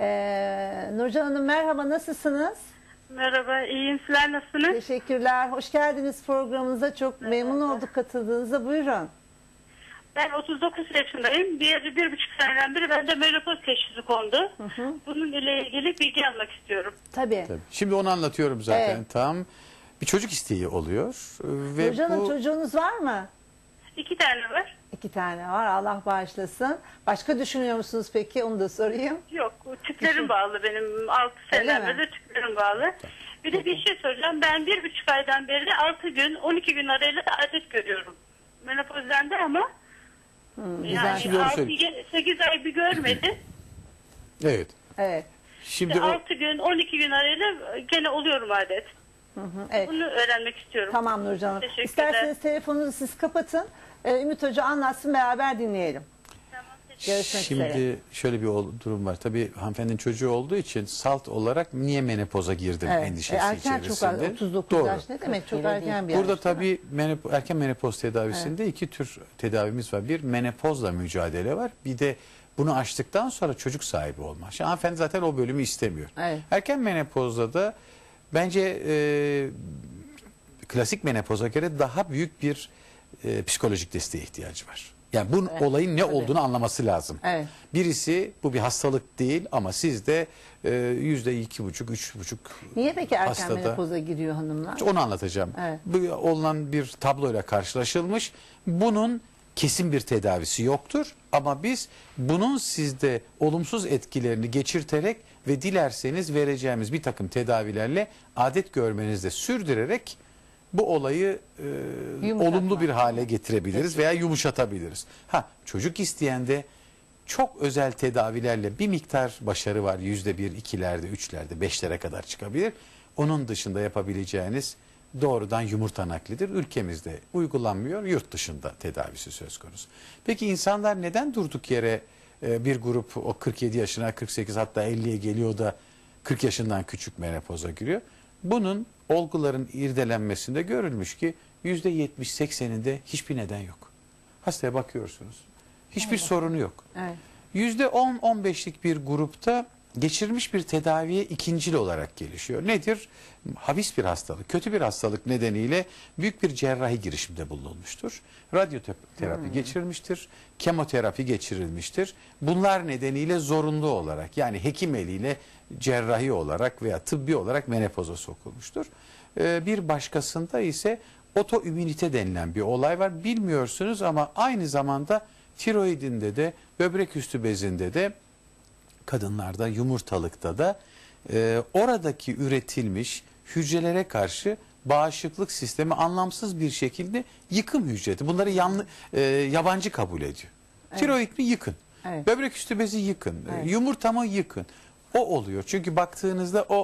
Ee, Nurcan Hanım merhaba, nasılsınız? Merhaba, iyiyim. Sizler nasılsınız? Teşekkürler. Hoş geldiniz programımıza. Çok memnun olduk katıldığınızda. Buyurun. Ben otuz dokuz yaşındayım. Bir, bir buçuk seneden beri bende menopoz teşhisi kondu. Bununla ilgili bilgi almak istiyorum. Tabii. Tabii. Şimdi onu anlatıyorum zaten Evet. tam. Bir çocuk isteği oluyor ve Nurcan Hanım bu çocuğunuz var mı? İki tane var. İki tane var. Allah bağışlasın. Başka düşünüyor musunuz peki? Onu da sorayım. Yok, tüplerim bağlı benim. altı Öyle seneden mi? beri tüplerim bağlı. Bir de bir şey soracağım. Ben bir buçuk aydan beri altı gün, on iki gün arayla adet görüyorum. Menopozdan ama güzel. Şimdi onu yani söyleyeyim. sekiz ay bir görmedi. evet. Evet. Şimdi o, altı gün, on iki gün arayla gene oluyorum adet. Evet. Bunu öğrenmek istiyorum. Tamam Nurcan Hanım. Teşekkürler. İsterseniz telefonunuzu siz kapatın. Ee, Ümit Hoca anlatsın, beraber dinleyelim. Tamam, teşekkür Görüşmek Şimdi üzere. şöyle bir ol- durum var. Tabii hanımefendinin çocuğu olduğu için salt olarak niye menopoza girdim Evet. endişesi E, erken çok içerisinde. az. otuz dokuz Doğru. yaş ne demek? Çok Yine erken bir yaş. Burada değil mi? tabii menop- erken menopoz tedavisinde iki tür tedavimiz var. Bir menopozla mücadele var. Bir de bunu aştıktan sonra çocuk sahibi olma. Şimdi hanımefendi zaten o bölümü istemiyor. Evet. Erken menopozda da bence e, klasik menopoza göre daha büyük bir e, psikolojik desteğe ihtiyacı var. Yani bu olayın ne tabii. olduğunu anlaması lazım. Evet. Birisi bu bir hastalık değil ama sizde e, yüzde iki buçuk, üç buçuk Niye peki erken hastada- menopoza giriyor hanımlar? onu anlatacağım. Evet. Bu olunan bir tabloyla karşılaşılmış. Bunun kesin bir tedavisi yoktur ama biz bunun sizde olumsuz etkilerini geçirterek ve dilerseniz vereceğimiz bir takım tedavilerle adet görmenizde sürdürerek bu olayı e, Yumuşatma. olumlu bir hale getirebiliriz veya yumuşatabiliriz. Ha çocuk isteyende çok özel tedavilerle bir miktar başarı var. Yüzde bir, ikilerde, üçlerde, beşlere kadar çıkabilir. Onun dışında yapabileceğiniz doğrudan yumurta naklidir. Ülkemizde uygulanmıyor, yurt dışında tedavisi söz konusu. Peki insanlar neden durduk yere e, bir grup o kırk yedi yaşına, kırk sekiz hatta elliye geliyor da kırk yaşından küçük menopoza giriyor? Bunun olguların irdelenmesinde görülmüş ki yüzde yetmiş sekseninde hiçbir neden yok. Hastaya bakıyorsunuz. Hiçbir sorunu yok. Evet. yüzde on on beşlik bir grupta geçirmiş bir tedaviye ikincil olarak gelişiyor. Nedir? Habis bir hastalık, kötü bir hastalık nedeniyle büyük bir cerrahi girişimde bulunmuştur. Radyoterapi geçirilmiştir, kemoterapi geçirilmiştir. Bunlar nedeniyle zorunlu olarak yani hekim eliyle cerrahi olarak veya tıbbi olarak menopoza sokulmuştur. Ee, bir başkasında ise otoimmünite denilen bir olay var. Bilmiyorsunuz ama aynı zamanda tiroidinde de böbrek üstü bezinde de kadınlarda yumurtalıkta da e, oradaki üretilmiş hücrelere karşı bağışıklık sistemi anlamsız bir şekilde yıkım hücreti. Bunları yanlı, e, yabancı kabul ediyor. Tiroid mi yıkın. Evet. Böbrek üstü bezi yıkın. Evet. Yumurta mı yıkın. O oluyor. Çünkü baktığınızda o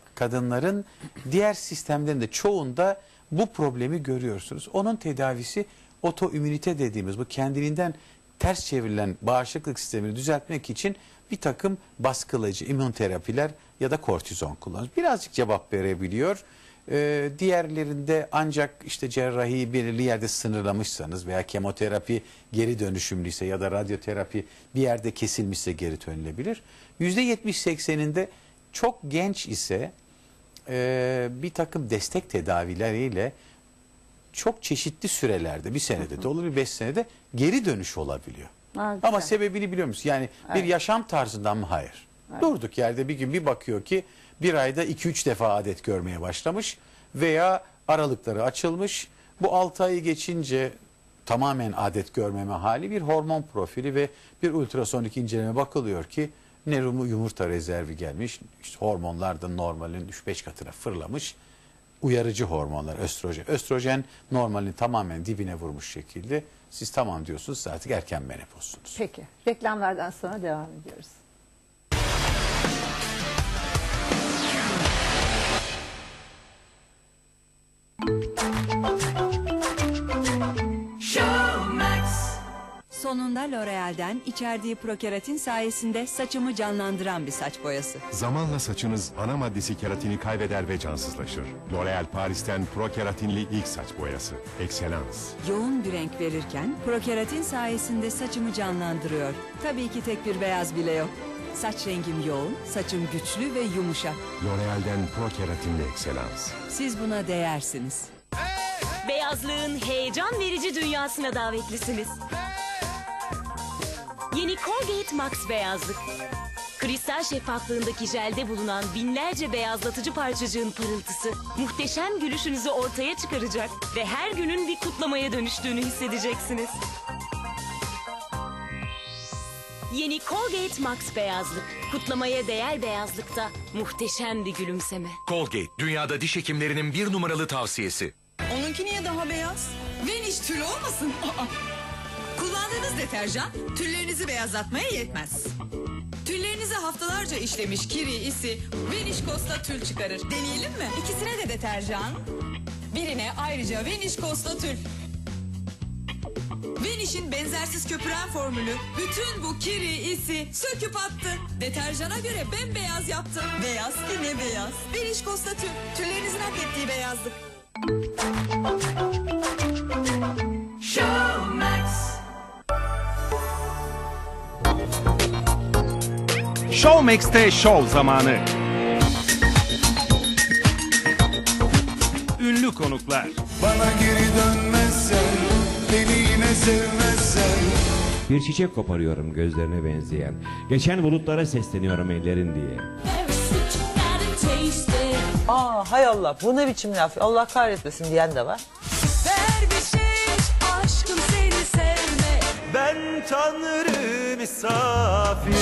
kadınların diğer sistemlerinde çoğunda bu problemi görüyorsunuz. Onun tedavisi otoimmünite dediğimiz bu kendiliğinden ters çevrilen bağışıklık sistemini düzeltmek için bir takım baskılayıcı immünterapiler ya da kortizon kullanır. Birazcık cevap verebiliyor. Ee, diğerlerinde ancak işte cerrahi belirli yerde sınırlamışsanız veya kemoterapi geri dönüşümlüyse ya da radyoterapi bir yerde kesilmişse geri dönülebilir. yüzde yetmiş sekseninde çok genç ise e, bir takım destek tedavileriyle çok çeşitli sürelerde bir senede de olur bir beş senede geri dönüş olabiliyor. Ha, ama sebebini biliyor musun? Yani evet. bir yaşam tarzından mı? Hayır. Evet. Durduk yerde bir gün bir bakıyor ki bir ayda iki üç defa adet görmeye başlamış veya aralıkları açılmış. Bu altı ayı geçince tamamen adet görmeme hali bir hormon profili ve bir ultrasonik inceleme bakılıyor ki ne yumurta rezervi gelmiş, işte hormonlar da normalin üç beş katına fırlamış. Uyarıcı hormonlar, östrojen. Östrojen normalin tamamen dibine vurmuş şekilde. Siz tamam diyorsunuz, artık erken menopozsunuz. Peki, reklamlardan sonra devam ediyoruz. Sonunda L'Oreal'den içerdiği prokeratin sayesinde saçımı canlandıran bir saç boyası. Zamanla saçınız ana maddesi keratini kaybeder ve cansızlaşır. L'Oreal Paris'ten prokeratinli ilk saç boyası. Excellence. Yoğun bir renk verirken prokeratin sayesinde saçımı canlandırıyor. Tabii ki tek bir beyaz bile yok. Saç rengim yoğun, saçım güçlü ve yumuşak. L'Oreal'den prokeratinli Excellence. Siz buna değersiniz. Beyazlığın heyecan verici dünyasına davetlisiniz. Yeni Colgate Max Beyazlık. Kristal şeffaflığındaki jelde bulunan binlerce beyazlatıcı parçacığın parıltısı muhteşem gülüşünüzü ortaya çıkaracak ve her günün bir kutlamaya dönüştüğünü hissedeceksiniz. Yeni Colgate Max Beyazlık. Kutlamaya değer beyazlıkta muhteşem bir gülümseme. Colgate, dünyada diş hekimlerinin bir numaralı tavsiyesi. Onunki niye daha beyaz? Vanish tülü olmasın? Aa. Kullandığınız deterjan tüllerinizi beyazlatmaya yetmez. Tüllerinize haftalarca işlemiş kiri, isi, Vanish Costa tül çıkarır. Deneyelim mi? İkisine de deterjan, birine ayrıca Vanish Costa tül. Vanish'in benzersiz köpüren formülü bütün bu kiri, isi söküp attı. Deterjana göre bembeyaz yaptı. Beyaz ki ne beyaz. Vanish Costa tül. Tüllerinizin hak ettiği beyazlık. Showmax. Showmax'te şov zamanı. Ünlü konuklar. Bana geri dönmezsen, beni yine sevmezsen. Bir çiçek koparıyorum gözlerine benzeyen. Geçen bulutlara sesleniyorum ellerin diye. Aa hay Allah, bu ne biçim laf? Allah kahretmesin diyen de var. Ver bir şey, aşkım seni sevme. Ben Tanrı misafiri.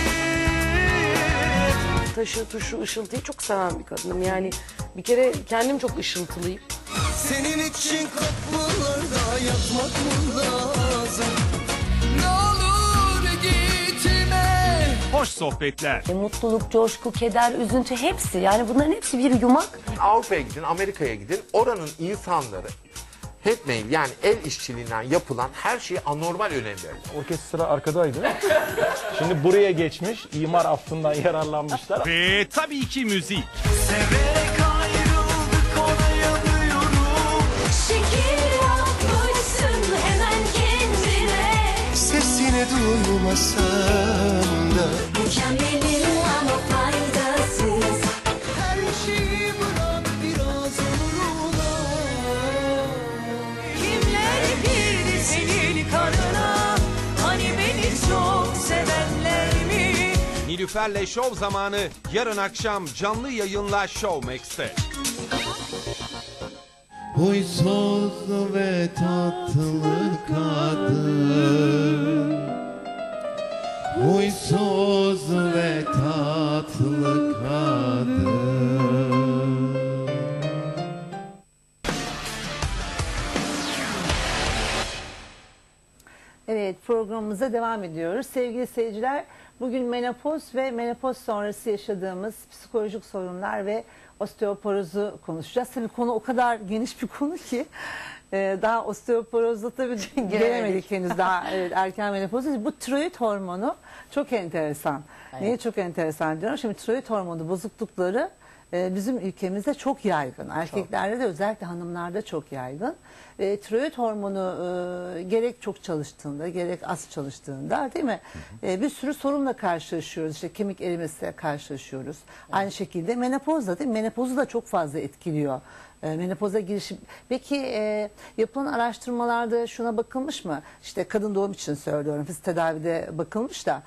Taşı, tuşu, ışıltıyı çok seven bir kadınım. Yani bir kere kendim çok ışıltılıyım. Senin için kapılarda yatmak mı lazım? Ne olur gitme. Hoş sohbetler. E, mutluluk, coşku, keder, üzüntü hepsi. Yani bunların hepsi bir yumak. Avrupa'ya gidin, Amerika'ya gidin. Oranın insanları handmade yani el işçiliğinden yapılan her şeyi anormal önem verirler. Orkestra arkadaydı. Şimdi buraya geçmiş, imar affından yararlanmışlar. Ve tabii ki müzik. Severek ayrıldık, ona yanıyorum. Şekil yapmışsın hemen kendine. Sesini duymasam da. Mükemmelim ama faydasız. Her şeyi bırak biraz onuruna. Kimler girdi senin kanına? Hani beni çok sevenler mi? Nilüfer'le şov zamanı yarın akşam canlı yayınla Showmax'te. Huysuz ve tatlı kadın. Huysuz ve tatlı kadın. Evet, programımıza devam ediyoruz. Sevgili seyirciler, Bugün menopoz ve menopoz sonrası yaşadığımız psikolojik sorunlar ve osteoporozu konuşacağız. Tabii konu o kadar geniş bir konu ki e, daha osteoporozda tabii gelemedik henüz daha evet, erken menopoz. Bu tiroid hormonu çok enteresan. Evet. Niye çok enteresan diyorum? Şimdi tiroid hormonu bozuklukları e, bizim ülkemizde çok yaygın. Erkeklerde de özellikle hanımlarda çok yaygın. E, tiroid hormonu e, gerek çok çalıştığında gerek az çalıştığında değil mi? Hı hı. E, bir sürü sorunla karşılaşıyoruz. İşte kemik erimesiyle karşılaşıyoruz. Evet. Aynı şekilde menopozda değil mi? Menopozu da çok fazla etkiliyor. E, menopoza girişim. Peki e, yapılan araştırmalarda şuna bakılmış mı? İşte kadın doğum için söylüyorum. Fizik tedavide bakılmış da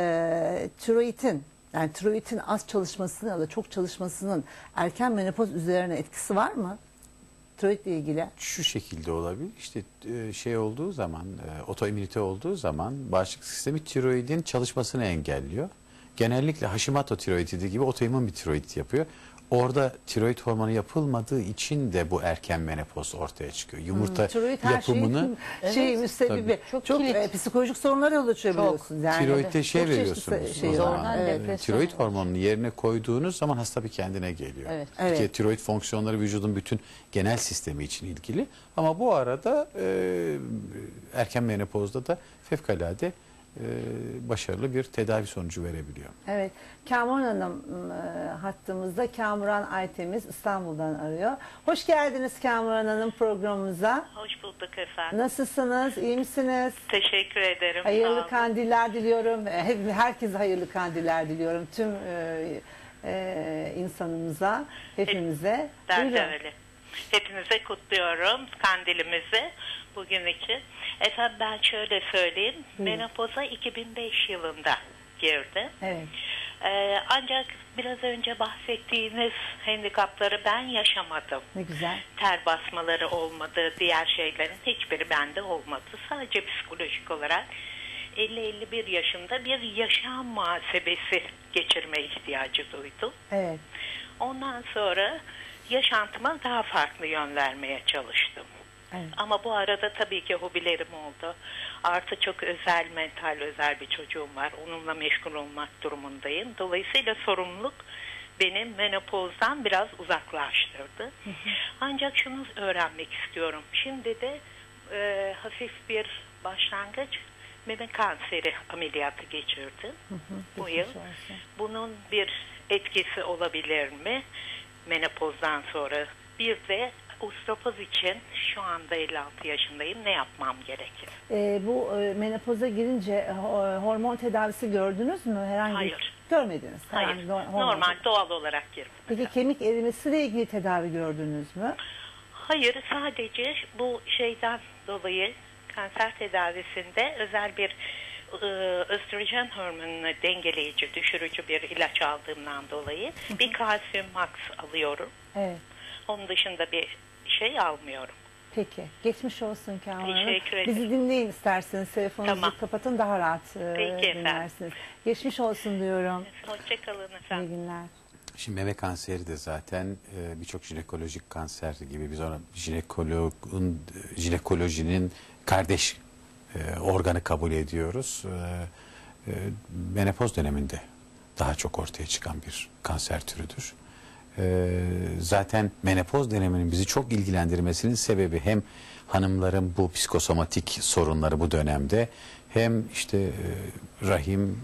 e, tiroidin yani tiroidin az çalışmasının ya da çok çalışmasının erken menopoz üzerine etkisi var mı? Tiroidle ilgili. Şu şekilde olabilir. İşte e, şey olduğu zaman, e, otoimmünite olduğu zaman bağışıklık sistemi tiroidin çalışmasını engelliyor. Genellikle Hashimoto tiroiditi gibi otoimmün bir tiroid yapıyor. Orada tiroid hormonu yapılmadığı için de bu erken menopoz ortaya çıkıyor. Yumurta hmm, yapımını şey, şey müsebbibi çok, çok e, psikolojik sorunlara yol açıyor biliyorsunuz. Yani. Tiroidte şey çok veriyorsunuz. Şey, o zaman, evet. Tiroid hormonunu yerine koyduğunuz zaman hasta bir kendine geliyor. Evet. Evet. Ki tiroid fonksiyonları vücudun bütün genel sistemi için ilgili. Ama bu arada e, erken menopozda da fevkalade Ee, başarılı bir tedavi sonucu verebiliyor. Evet. Kamuran Hanım e, hattımızda. Kamuran Aytemiz İstanbul'dan arıyor. Hoş geldiniz Kamuran Hanım programımıza. Hoş bulduk efendim. Nasılsınız? İyi misiniz? Teşekkür ederim. Hayırlı kandiller diliyorum. Herkese hayırlı kandiller diliyorum. Tüm e, e, insanımıza, hepimize. Ben Buyurun. de öyle. Hepinize kutluyorum kandilimizi bugün için. Efendim ben şöyle söyleyeyim. Hı. Menopoza iki bin beş yılında girdim. Evet. Ee, ancak biraz önce bahsettiğiniz handikapları ben yaşamadım. Ne güzel. Ter basmaları olmadı, diğer şeylerin hiçbiri bende olmadı. Sadece psikolojik olarak elli elli bir yaşında bir yaşam muhasebesi geçirme ihtiyacı duydum. Evet. Ondan sonra yaşantıma daha farklı yön vermeye çalıştım. Evet. Ama bu arada tabii ki hobilerim oldu. Artı çok özel, mental özel bir çocuğum var. Onunla meşgul olmak durumundayım. Dolayısıyla sorumluluk beni menopozdan biraz uzaklaştırdı. Hı hı. Ancak şunu öğrenmek istiyorum. Şimdi de e, hafif bir başlangıç meme kanseri ameliyatı geçirdim hı hı, bu yıl. Olsun. Bunun bir etkisi olabilir mi menopozdan sonra? Bir de osteoporoz için şu anda elli altı yaşındayım. Ne yapmam gerekir? E, bu e, menopoza girince e, hormon tedavisi gördünüz mü? Herhangi Hayır. Görmediniz. Hayır. Normal doğal olarak girdim. Peki mesela. Kemik erimesiyle ilgili tedavi gördünüz mü? Hayır. Sadece bu şeyden dolayı kanser tedavisinde özel bir e, östrojen hormonunu dengeleyici, düşürücü bir ilaç aldığımdan dolayı hı hı. bir kalsiyum max alıyorum. Evet. Onun dışında bir şey almıyorum. Peki. Geçmiş olsun Kamuran Hanım. Teşekkür ederim. Bizi dinleyin isterseniz. Telefonunuzu tamam. kapatın daha rahat Peki dinlersiniz. Efendim. Geçmiş olsun diyorum. Hoşçakalın efendim. İyi günler. Şimdi meme kanseri de zaten e, birçok jinekolojik kanser gibi biz ona jinekologun, jinekolojinin kardeş e, organı kabul ediyoruz. E, e, menopoz döneminde daha çok ortaya çıkan bir kanser türüdür. Ee, zaten menopoz döneminin bizi çok ilgilendirmesinin sebebi hem hanımların bu psikosomatik sorunları bu dönemde hem işte e, rahim,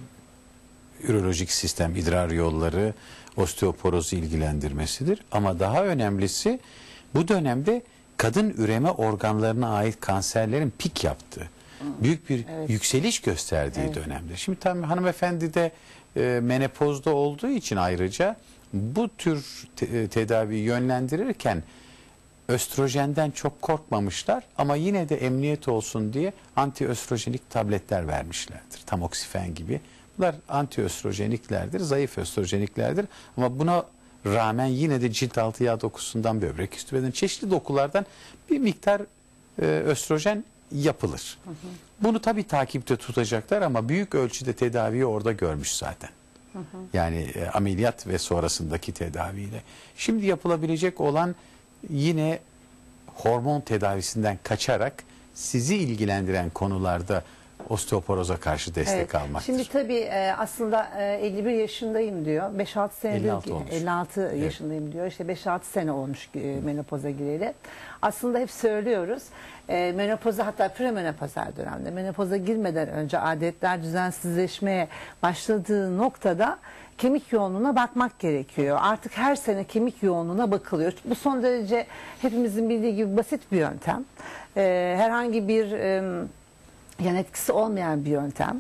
ürolojik sistem, idrar yolları, osteoporozu ilgilendirmesidir. Ama daha önemlisi bu dönemde kadın üreme organlarına ait kanserlerin pik yaptığı, büyük bir evet. yükseliş gösterdiği evet. dönemde. Şimdi tabii hanımefendi de e, menopozda olduğu için ayrıca bu tür te tedavi yönlendirirken östrojenden çok korkmamışlar ama yine de emniyet olsun diye antiöstrojenik tabletler vermişlerdir. Tamoksifen gibi. Bunlar antiöstrojeniklerdir, zayıf östrojeniklerdir ama buna rağmen yine de cilt altı yağ dokusundan, böbrek üstü beden çeşitli dokulardan bir miktar e, östrojen yapılır. Hı hı. Bunu tabii takipte tutacaklar ama büyük ölçüde tedaviyi orada görmüş zaten. Hı hı. Yani e, ameliyat ve sonrasındaki tedaviyle. Şimdi yapılabilecek olan yine hormon tedavisinden kaçarak sizi ilgilendiren konularda osteoporoza karşı destek Evet. almaktır. Şimdi tabii e, aslında e, elli bir yaşındayım diyor. beş altı senedir elli altı olmuş. elli altı Evet. yaşındayım diyor. İşte beş altı sene olmuş e, menopoza gireli. Aslında hep söylüyoruz. E, menopoza, hatta premenopozal dönemde, menopoza girmeden önce adetler düzensizleşmeye başladığı noktada kemik yoğunluğuna bakmak gerekiyor. Artık her sene kemik yoğunluğuna bakılıyor. Bu son derece hepimizin bildiği gibi basit bir yöntem. E, herhangi bir e, yan etkisi olmayan bir yöntem.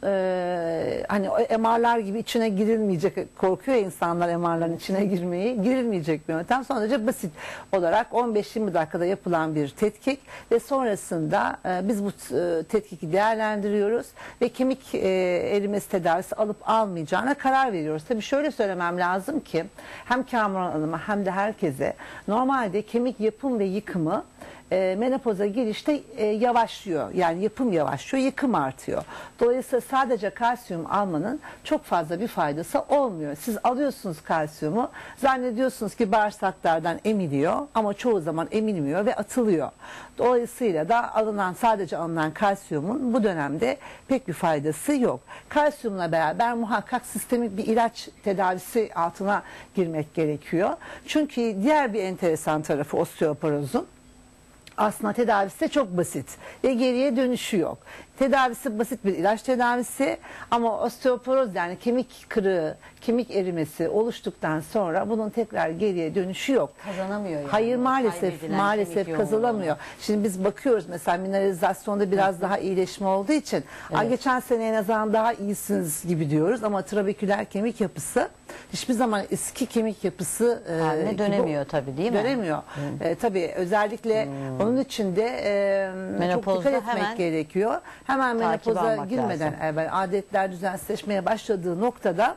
Ee, hani o M R'lar gibi içine girilmeyecek, korkuyor ya insanlar M R'ların içine girmeyi, girilmeyecek bir yöntem. Son derece basit olarak on beş yirmi dakikada yapılan bir tetkik ve sonrasında e, biz bu e, tetkiki değerlendiriyoruz ve kemik e, erimesi tedavisi alıp almayacağına karar veriyoruz. Tabii şöyle söylemem lazım ki hem Kamuran Hanım'a hem de herkese, normalde kemik yapım ve yıkımı E, menopoza girişte e, yavaşlıyor. Yani yapım yavaşlıyor, yıkım artıyor. Dolayısıyla sadece kalsiyum almanın çok fazla bir faydası olmuyor. Siz alıyorsunuz kalsiyumu, zannediyorsunuz ki bağırsaklardan emiliyor ama çoğu zaman emilmiyor ve atılıyor. Dolayısıyla da alınan, sadece alınan kalsiyumun bu dönemde pek bir faydası yok. Kalsiyumla beraber muhakkak sistemik bir ilaç tedavisi altına girmek gerekiyor. Çünkü diğer bir enteresan tarafı osteoporozun, aslında tedavisi de çok basit ve geriye dönüşü yok. Tedavisi basit bir ilaç tedavisi ama osteoporoz, yani kemik kırığı, kemik erimesi oluştuktan sonra bunun tekrar geriye dönüşü yok. Kazanamıyor yani. Hayır, maalesef Kaybedilen maalesef kemik kazanamıyor. Şimdi biz bakıyoruz mesela mineralizasyonda biraz daha iyileşme olduğu için Evet. "Aa, geçen seneye nazaran daha iyisiniz" gibi diyoruz ama trabeküler kemik yapısı hiçbir zaman eski kemik yapısı e, Haline gibi dönemiyor tabii, değil mi? Dönemiyor. E, tabii özellikle onun için de e, çok Menopozda dikkat etmek hemen gerekiyor. Hemen takip menopoza almak girmeden lazım. evvel adetler düzensizleşmeye başladığı noktada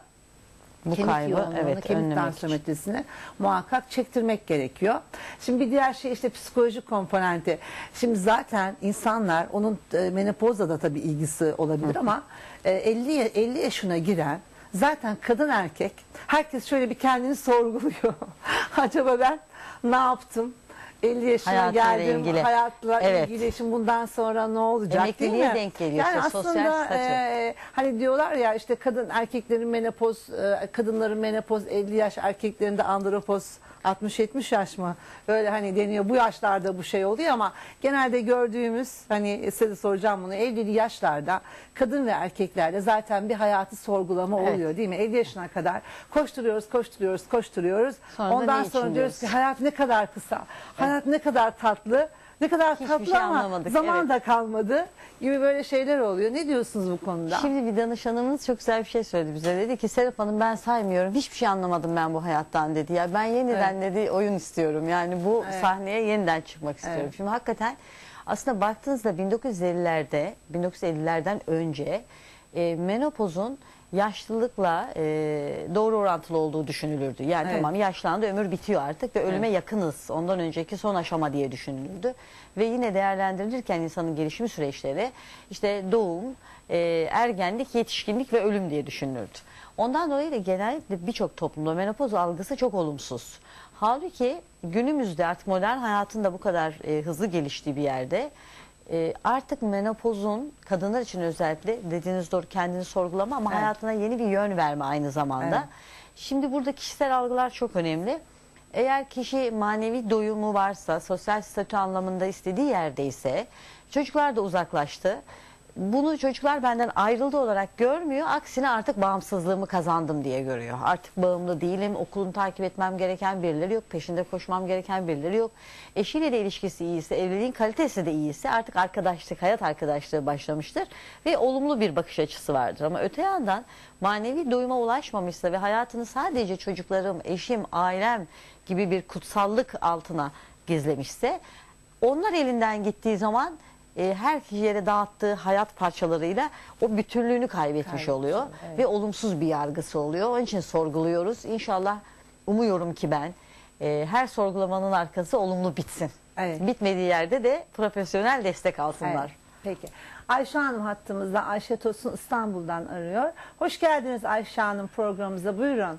Bu kemik kaybı, yoğunluğunu, evet, kemik önlemek tansiyometresini muhakkak çektirmek gerekiyor. Şimdi bir diğer şey işte psikolojik komponenti. Şimdi zaten insanlar, onun e, menopozla da tabii ilgisi olabilir ama e, elli elli yaşına giren zaten kadın erkek, herkes şöyle bir kendini sorguluyor. Acaba ben ne yaptım? elli yaşına Hayatıyla geldim, ilgili. hayatla Evet. ilgili, şimdi bundan sonra ne olacak, Emekliliğe değil mi? denk geliyor, Yani işte sosyal aslında statü. e, hani diyorlar ya işte kadın erkeklerin menopoz, e, kadınların menopoz elli yaş, erkeklerin de andropoz altmış yetmiş yaş mı? Öyle hani deniyor, bu yaşlarda bu şey oluyor ama genelde gördüğümüz, hani size de soracağım bunu, elli yaşlarda kadın ve erkeklerde zaten bir hayatı sorgulama Evet. oluyor, değil mi? elli yaşına kadar koşturuyoruz, koşturuyoruz, koşturuyoruz. Sonra da Ondan ne sonra için diyoruz ki diyoruz? hayat ne kadar kısa, hayat ne kadar tatlı, ne kadar Hiçbir tatlı şey ama anlamadık, zaman evet. da kalmadı gibi böyle şeyler oluyor. Ne diyorsunuz bu konuda? Şimdi bir danışanımız çok güzel bir şey söyledi bize. Dedi ki Serap Hanım, ben saymıyorum. Hiçbir şey anlamadım ben bu hayattan dedi. Ya ben yeniden dedi oyun istiyorum. Yani bu Evet. sahneye yeniden çıkmak istiyorum. Evet. Şimdi hakikaten aslında baktığınızda bin dokuz yüz ellilerde, bin dokuz yüz ellilerden önce e, menopozun yaşlılıkla e, doğru orantılı olduğu düşünülürdü. Yani Evet. tamam, yaşlandı, ömür bitiyor artık ve ölüme Evet. yakınız. Ondan önceki son aşama diye düşünülürdü. Ve yine değerlendirilirken insanın gelişim süreçleri işte doğum, e, ergenlik, yetişkinlik ve ölüm diye düşünülürdü. Ondan dolayı da genellikle birçok toplumda menopoz algısı çok olumsuz. Halbuki günümüzde artık modern hayatın da bu kadar e, hızlı geliştiği bir yerde e, artık menopozun kadınlar için özellikle dediğiniz doğru kendini sorgulama ama Evet. hayatına yeni bir yön verme aynı zamanda. Evet. Şimdi burada kişisel algılar çok önemli. Eğer kişi manevi doyumu varsa, sosyal statü anlamında istediği yerdeyse, çocuklar da uzaklaştı. Bunu çocuklar benden ayrıldı olarak görmüyor. Aksine artık bağımsızlığımı kazandım diye görüyor. Artık bağımlı değilim. Okulunu takip etmem gereken birileri yok. Peşinde koşmam gereken birileri yok. Eşiyle de ilişkisi iyiyse, evliliğin kalitesi de iyiyse artık arkadaşlık, hayat arkadaşlığı başlamıştır. Ve olumlu bir bakış açısı vardır. Ama öte yandan manevi doyuma ulaşmamışsa ve hayatını sadece çocuklarım, eşim, ailem gibi bir kutsallık altına gizlemişse, onlar elinden gittiği zaman e, her yere dağıttığı hayat parçalarıyla o bütünlüğünü kaybetmiş Kaybetmiş, oluyor. evet. Ve olumsuz bir yargısı oluyor. Onun için sorguluyoruz. İnşallah, umuyorum ki ben e, her sorgulamanın arkası olumlu bitsin. Evet. Bitmediği yerde de profesyonel destek alsınlar. Evet, peki. Ayşe Hanım hattımızda. Ayşe Tosun İstanbul'dan arıyor. Hoş geldiniz Ayşe Hanım programımıza. Buyurun.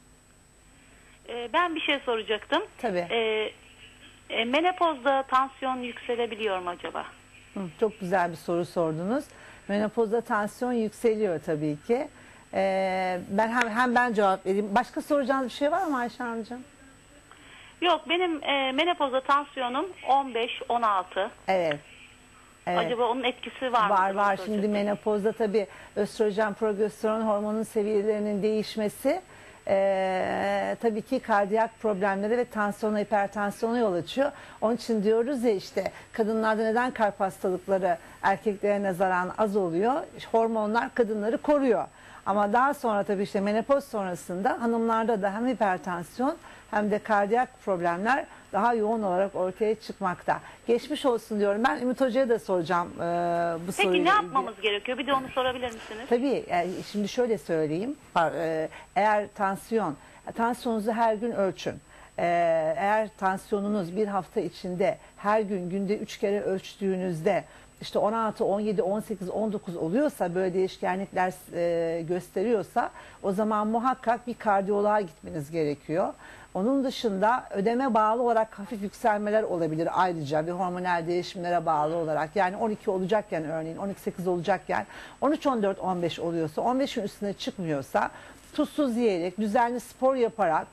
Ee, ben bir şey soracaktım. Tabii. Ee, e, menopozda tansiyon yükselebiliyor mu acaba? Hı, çok güzel bir soru sordunuz. Menopozda tansiyon yükseliyor tabii ki. Ee, ben hem, hem ben cevap vereyim. Başka soracağınız bir şey var mı Ayşe Hanımcığım? Yok, benim e, menopozda tansiyonum on beş on altı. Evet. Evet. Acaba onun etkisi var mı? Var var. Şimdi menopozda tabii östrojen, progesteron hormonun seviyelerinin değişmesi e, tabii ki kardiyak problemlere ve tansiyona, hipertansiyona yol açıyor. Onun için diyoruz ya işte kadınlarda neden kalp hastalıkları erkeklere nazaran az oluyor? Hormonlar kadınları koruyor. Ama daha sonra tabii işte menopoz sonrasında hanımlarda da hem hipertansiyon hem de kardiyak problemler daha yoğun olarak ortaya çıkmakta. Geçmiş olsun diyorum. Ben Ümit Hoca'ya da soracağım e, bu soruyu. Peki ne yapmamız gerekiyor? Bir de onu sorabilir misiniz? Tabii. Yani şimdi şöyle söyleyeyim. E, eğer tansiyon, tansiyonunuzu her gün ölçün. E, eğer tansiyonunuz bir hafta içinde her gün günde üç kere ölçtüğünüzde işte on altı, on yedi, on sekiz, on dokuz oluyorsa, böyle değişkenlikler e, gösteriyorsa o zaman muhakkak bir kardiyoloğa gitmeniz gerekiyor. Onun dışında ödeme bağlı olarak hafif yükselmeler olabilir ayrıca bir hormonal değişimlere bağlı olarak. Yani on iki olacakken örneğin on iki sekiz olacakken on üç on dört on beş oluyorsa, on beşin üstüne çıkmıyorsa tuzsuz yiyerek, düzenli spor yaparak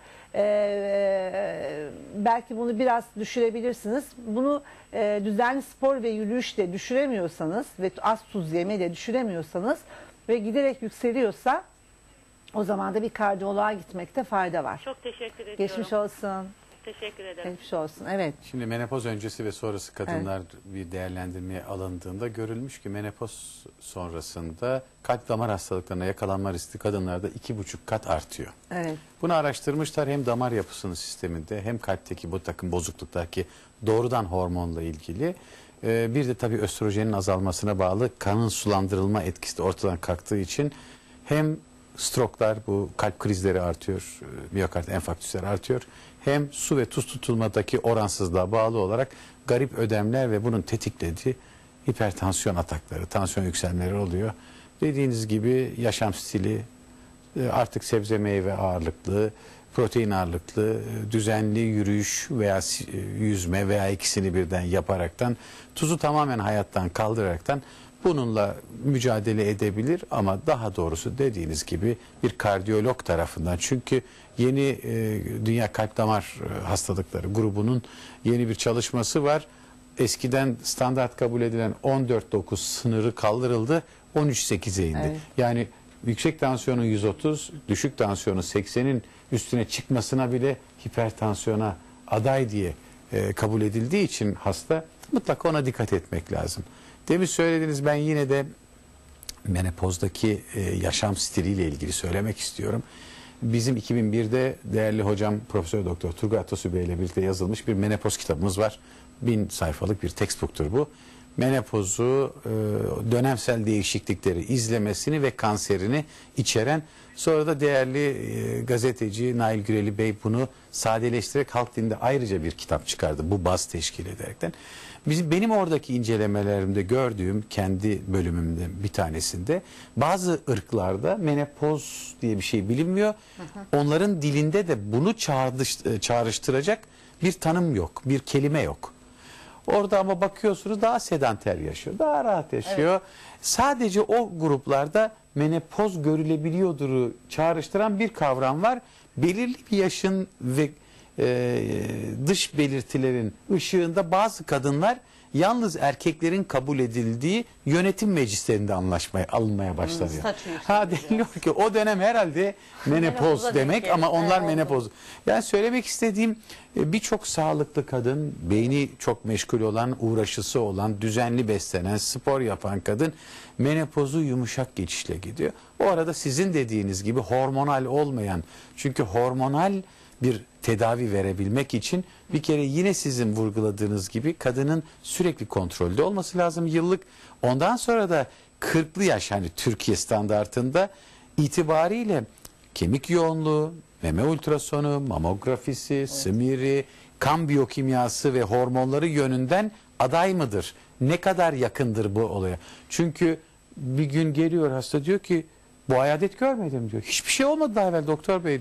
e, belki bunu biraz düşürebilirsiniz. Bunu e, düzenli spor ve yürüyüşle düşüremiyorsanız ve az tuz yemeyle düşüremiyorsanız ve giderek yükseliyorsa o zaman da bir kardiyoloğa gitmekte fayda var. Çok teşekkür ediyorum. Geçmiş olsun. Teşekkür ederim. Geçmiş olsun. Evet. Şimdi menopoz öncesi ve sonrası kadınlar bir değerlendirmeye alındığında görülmüş ki menopoz sonrasında kalp damar hastalıklarına yakalanma riski kadınlarda iki buçuk kat artıyor. Evet. Bunu araştırmışlar, hem damar yapısının sisteminde hem kalpteki bu takım bozukluklar ki doğrudan hormonla ilgili. Ee, bir de tabii östrojenin azalmasına bağlı kanın sulandırılma etkisi de ortadan kalktığı için hem stroke'lar, bu kalp krizleri artıyor, miyokard enfarktüsleri artıyor. Hem su ve tuz tutulmadaki oransızlığa bağlı olarak garip ödemler ve bunun tetiklediği hipertansiyon atakları, tansiyon yükselmeleri oluyor. Dediğiniz gibi yaşam stili artık sebze meyve ağırlıklı, protein ağırlıklı, düzenli yürüyüş veya yüzme veya ikisini birden yaparaktan, tuzu tamamen hayattan kaldıraraktan bununla mücadele edebilir ama daha doğrusu dediğiniz gibi bir kardiyolog tarafından, çünkü yeni e, Dünya Kalp Damar Hastalıkları grubunun yeni bir çalışması var. Eskiden standart kabul edilen on dört dokuz sınırı kaldırıldı, on üç sekize indi. Evet. Yani yüksek tansiyonun yüz otuz, düşük tansiyonun seksenin üstüne çıkmasına bile hipertansiyona aday diye e, kabul edildiği için hasta, mutlaka ona dikkat etmek lazım. Demin söylediniz, ben yine de menopozdaki e, yaşam stiliyle ilgili söylemek istiyorum. Bizim iki bin birde değerli hocam Profesör Doktor Turgay Atasu Bey ile birlikte yazılmış bir menopoz kitabımız var. Bin sayfalık bir textbook'tur bu. Menopozu, e, dönemsel değişiklikleri izlemesini ve kanserini içeren, sonra da değerli e, gazeteci Nail Güreli Bey bunu sadeleştirerek halk dilinde ayrıca bir kitap çıkardı, bu baz teşkil ederekten. Bizim, benim oradaki incelemelerimde gördüğüm, kendi bölümümde bir tanesinde, bazı ırklarda menopoz diye bir şey bilinmiyor. Hı hı. Onların dilinde de bunu çağrış, çağrıştıracak bir tanım yok, bir kelime yok. Orada ama bakıyorsunuz daha sedanter yaşıyor, daha rahat yaşıyor. Evet. Sadece o gruplarda menopoz görülebiliyorduru çağrıştıran bir kavram var. Belirli bir yaşın ve e, dış belirtilerin ışığında bazı kadınlar yalnız erkeklerin kabul edildiği yönetim meclislerinde anlaşmaya alınmaya başlanıyor. Hmm, ha deniliyor ki o dönem herhalde menopoz demek ama onlar menopoz. Yani söylemek istediğim, birçok sağlıklı kadın, beyni çok meşgul olan, uğraşısı olan, düzenli beslenen, spor yapan kadın menopozu yumuşak geçişle gidiyor. O arada sizin dediğiniz gibi hormonal olmayan, çünkü hormonal bir tedavi verebilmek için bir kere yine sizin vurguladığınız gibi kadının sürekli kontrolde olması lazım yıllık. Ondan sonra da kırklı yaş, hani Türkiye standartında itibariyle kemik yoğunluğu, meme ultrasonu, mamografisi, evet, smiri, kan biyokimyası ve hormonları yönünden aday mıdır? Ne kadar yakındır bu olaya? Çünkü bir gün geliyor hasta, diyor ki bu ay adet görmedim diyor. Hiçbir şey olmadı daha evvel doktor bey diyor.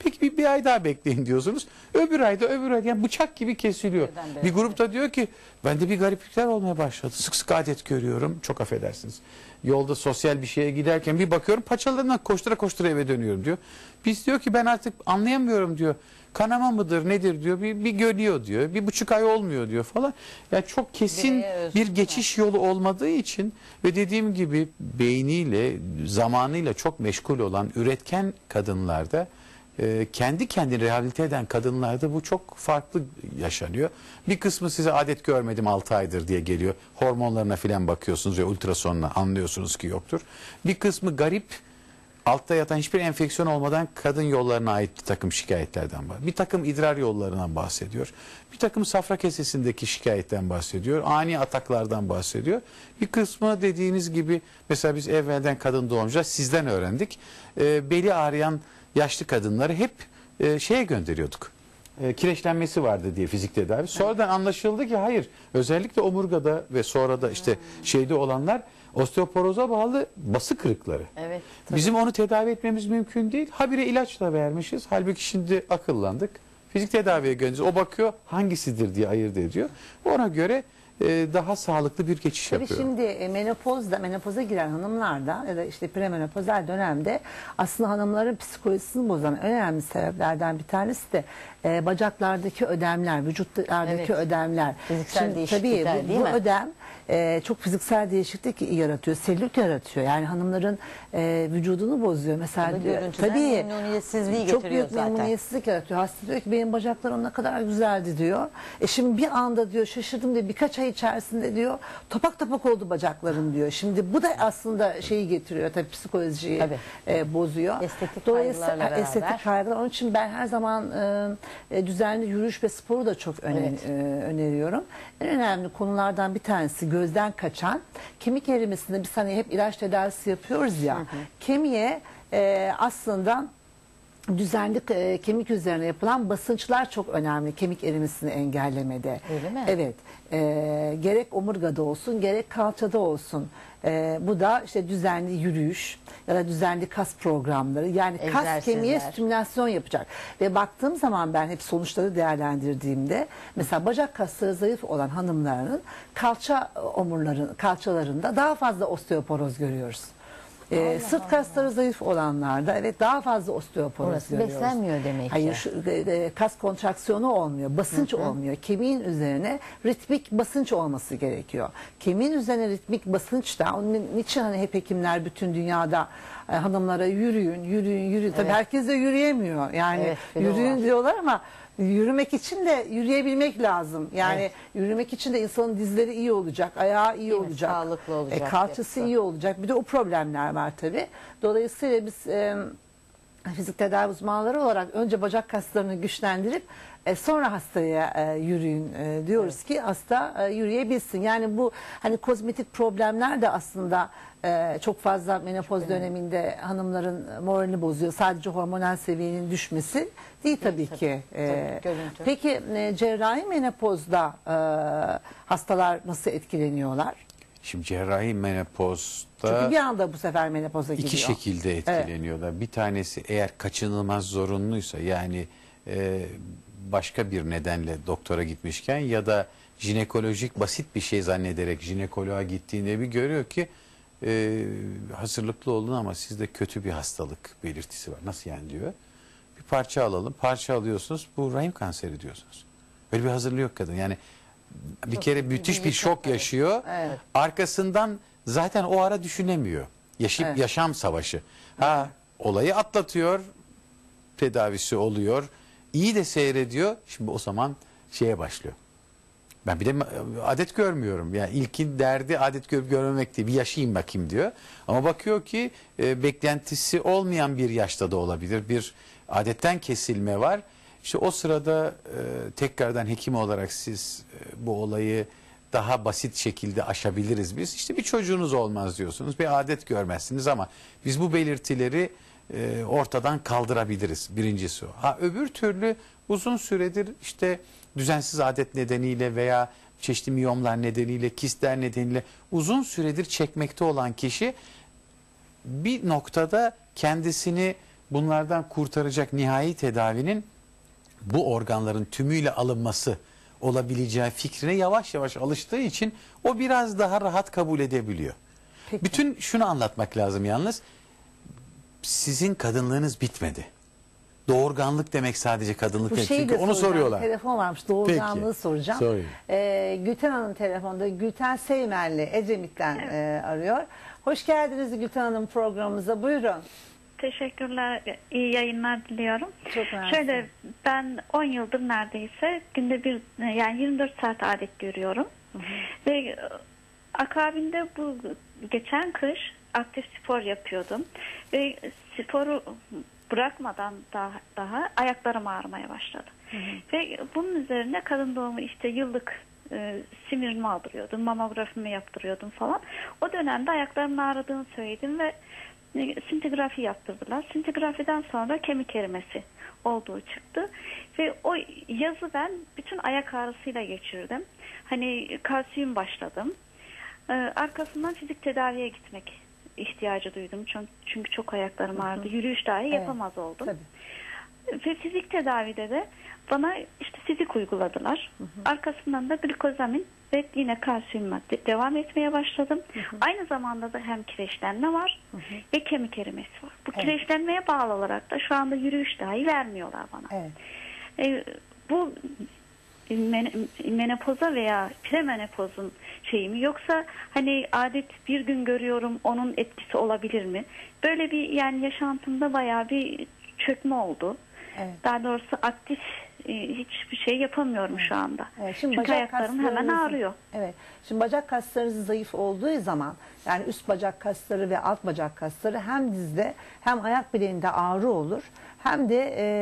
Peki bir, bir ay daha bekleyin diyorsunuz. Öbür ayda öbür ayda yani bıçak gibi kesiliyor. Bir grupta diyor ki bende bir gariplikler olmaya başladı. Sık sık adet görüyorum. Çok affedersiniz. Yolda sosyal bir şeye giderken bir bakıyorum paçalarından koştura koştura eve dönüyorum diyor. Biz diyor ki ben artık anlayamıyorum diyor. Kanama mıdır nedir diyor. Bir, bir görüyor diyor. Bir buçuk ay olmuyor diyor falan. Yani çok kesin bir geçiş yolu olmadığı için ve dediğim gibi beyniyle zamanıyla çok meşgul olan üretken kadınlarda e, kendi kendini rehabilite eden kadınlarda bu çok farklı yaşanıyor. Bir kısmı size adet görmedim altı aydır diye geliyor. Hormonlarına filan bakıyorsunuz ve ultrasonla anlıyorsunuz ki yoktur. Bir kısmı garip, altta yatan hiçbir enfeksiyon olmadan kadın yollarına ait bir takım şikayetlerden var. Bir takım idrar yollarından bahsediyor. Bir takım safra kesesindeki şikayetten bahsediyor. Ani ataklardan bahsediyor. Bir kısmı dediğiniz gibi mesela biz evvelden kadın doğumcular sizden öğrendik. E, beli ağrıyan yaşlı kadınları hep e, şeye gönderiyorduk. E, kireçlenmesi vardı diye fizik tedavi. Sonradan anlaşıldı ki hayır. Özellikle omurgada ve sonra da işte şeyde olanlar osteoporoza bağlı bası kırıkları. Evet. Bizim onu tedavi etmemiz mümkün değil. Habire ilaçla vermişiz. Halbuki şimdi akıllandık. Fizik tedaviye gönderiyoruz. O bakıyor hangisidir diye ayırt ediyor. Ona göre e, daha sağlıklı bir geçiş Tabii yapıyor. şimdi e, menopozda, menopoza giren hanımlarda ya da işte premenopozal dönemde aslında hanımların psikolojisini bozan önemli sebeplerden bir tanesi de e, bacaklardaki ödemler, vücutlardaki Evet. ödemler. Fiziksel Şimdi, değişiklikler tabii, bu, değil bu mi? ödem e, çok fiziksel değişiklik yaratıyor, selülit yaratıyor. Yani hanımların e, vücudunu bozuyor. Mesela Tabii, diyor, görüntüden tabii memnuniyetsizliği çok getiriyor büyük zaten. memnuniyetsizlik yaratıyor. Hasta diyor ki benim bacaklarım ne kadar güzeldi diyor. E şimdi bir anda diyor şaşırdım diyor birkaç ay içerisinde diyor topak topak oldu bacaklarım diyor. Şimdi bu da aslında şeyi getiriyor tabii psikolojiyi Tabii. e, bozuyor. Estetik Dolayısıyla kaygılarla beraber. estetik kaygılar. Onun için ben her zaman e, düzenli yürüyüş ve sporu da çok öne, Evet. e, öneriyorum. En önemli konulardan bir tanesi gözden kaçan kemik erimesinde biz hani hep ilaç tedavisi yapıyoruz ya. Hı hı. Kemiğe e, aslında düzenli e, kemik üzerine yapılan basınçlar çok önemli kemik erimesini engellemede. Öyle mi? Evet. E, gerek omurgada olsun gerek kalçada olsun. E, bu da işte düzenli yürüyüş ya da düzenli kas programları yani kas Egzersizler. kemiğe stimülasyon yapacak. Ve baktığım zaman ben hep sonuçları değerlendirdiğimde mesela bacak kasları zayıf olan hanımların kalça omurların kalçalarında daha fazla osteoporoz görüyoruz. Ee, Allah sırt kasları zayıf olanlarda evet daha fazla osteoporoz Orası görüyoruz. beslenmiyor demek ki. Hayır, şu, e, e, kas kontraksiyonu olmuyor, basınç Hı hı. olmuyor. Kemiğin üzerine ritmik basınç olması gerekiyor. Kemiğin üzerine ritmik basınç da onun için hani hep hekimler bütün dünyada e, hanımlara yürüyün, yürüyün, yürüyün. Tabii Evet. herkes de yürüyemiyor. Yani Evet, bir de o yürüyün var. diyorlar ama yürümek için de yürüyebilmek lazım. Yani Evet. yürümek için de insanın dizleri iyi olacak, ayağı iyi Değil mi? olacak. Sağlıklı olacak E, kalçası yapısı. iyi olacak. Bir de o problemler var tabii. Dolayısıyla biz e, fizik tedavi uzmanları olarak önce bacak kaslarını güçlendirip e, sonra hastaya e, yürüyün e, diyoruz Evet. ki hasta e, yürüyebilsin. Yani bu hani kozmetik problemler de aslında e, çok fazla menopoz döneminde hanımların moralini bozuyor. Sadece hormonal seviyenin düşmesi değil tabii tabii, ki. E, tabii, görüntü. peki e, cerrahi menopozda e, hastalar nasıl etkileniyorlar? Şimdi cerrahi menopozda Çünkü bir anda bu sefer menopoza gidiyor. İki şekilde etkileniyorlar. Bir tanesi eğer kaçınılmaz zorunluysa yani e, başka bir nedenle doktora gitmişken ya da jinekolojik basit bir şey zannederek jinekoloğa gittiğinde bir görüyor ki e, hazırlıklı olun ama sizde kötü bir hastalık belirtisi var. Nasıl yani diyor. Bir parça alalım. Parça alıyorsunuz. Bu rahim kanseri diyorsunuz. Böyle bir hazırlığı yok kadın. Yani bir Çok kere müthiş bir bilgi şok çok, evet. yaşıyor. Evet. Arkasından zaten o ara düşünemiyor. Yaşayıp Evet. yaşam savaşı. Ha olayı atlatıyor. Tedavisi oluyor. İyi de seyrediyor. Şimdi o zaman şeye başlıyor. Ben bir de adet görmüyorum. Yani ilkin derdi adet görüp görmemek değil. Bir yaşayayım bakayım diyor. Ama bakıyor ki e, beklentisi olmayan bir yaşta da olabilir. Bir adetten kesilme var. İşte o sırada e, tekrardan hekim olarak siz e, bu olayı daha basit şekilde aşabiliriz biz. İşte bir çocuğunuz olmaz diyorsunuz. Bir adet görmezsiniz ama biz bu belirtileri e, ortadan kaldırabiliriz. Birincisi o. Ha öbür türlü uzun süredir işte düzensiz adet nedeniyle veya çeşitli miyomlar nedeniyle, kistler nedeniyle uzun süredir çekmekte olan kişi bir noktada kendisini bunlardan kurtaracak nihai tedavinin bu organların tümüyle alınması olabileceği fikrine yavaş yavaş alıştığı için o biraz daha rahat kabul edebiliyor. Peki. Bütün şunu anlatmak lazım yalnız. Sizin kadınlığınız bitmedi. Doğurganlık demek sadece kadınlık Bu değil. şeyi Çünkü de onu soracağım. soruyorlar. Telefon varmış. Doğurganlığı Peki. soracağım. Sorayım. Ee, Gülten Hanım telefonda. Gülten Seymenli Ecremit'ten e, arıyor. Hoş geldiniz Gülten Hanım programımıza. Buyurun. Teşekkürler. İyi yayınlar diliyorum. Çok mersi. Şöyle ben on yıldır neredeyse günde bir yani yirmi dört saat adet görüyorum. Hı hı. Ve akabinde bu geçen kış aktif spor yapıyordum. Ve sporu bırakmadan daha, daha ayaklarım ağrımaya başladı. Hı hı. Ve bunun üzerine kadın doğumu işte yıllık e, simirimi aldırıyordum, mamografimi yaptırıyordum falan. O dönemde ayaklarımın ağrıdığını söyledim ve sintigrafi yaptırdılar. Sintigrafiden sonra kemik erimesi olduğu çıktı. Ve o yazı ben bütün ayak ağrısıyla geçirdim. Hani kalsiyum başladım. Ee, arkasından fizik tedaviye gitmek ihtiyacı duydum. Çünkü, çünkü çok ayaklarım ağrıdı. Yürüyüş dahi evet. yapamaz oldum. Tabii. Ve fizik tedavide de bana işte fizik uyguladılar. Hı hı. Arkasından da glikozamin ve yine kalsiyum madde devam etmeye başladım. Hı hı. Aynı zamanda da hem kireçlenme var hı hı. ve kemik erimesi var. Bu evet. kireçlenmeye bağlı olarak da şu anda yürüyüş dahi vermiyorlar bana. Evet. E, bu men menopoza veya premenopozun şeyi mi yoksa hani adet bir gün görüyorum onun etkisi olabilir mi? Böyle bir yani yaşantımda bayağı bir çökme oldu. Evet. Daha doğrusu aktif e, hiçbir şey yapamıyorum evet. şu anda. Evet. Şimdi çünkü ayaklarım hemen ağrıyor. Evet. Şimdi bacak kaslarınız zayıf olduğu zaman yani üst bacak kasları ve alt bacak kasları hem dizde hem ayak bileğinde ağrı olur. Hem de e,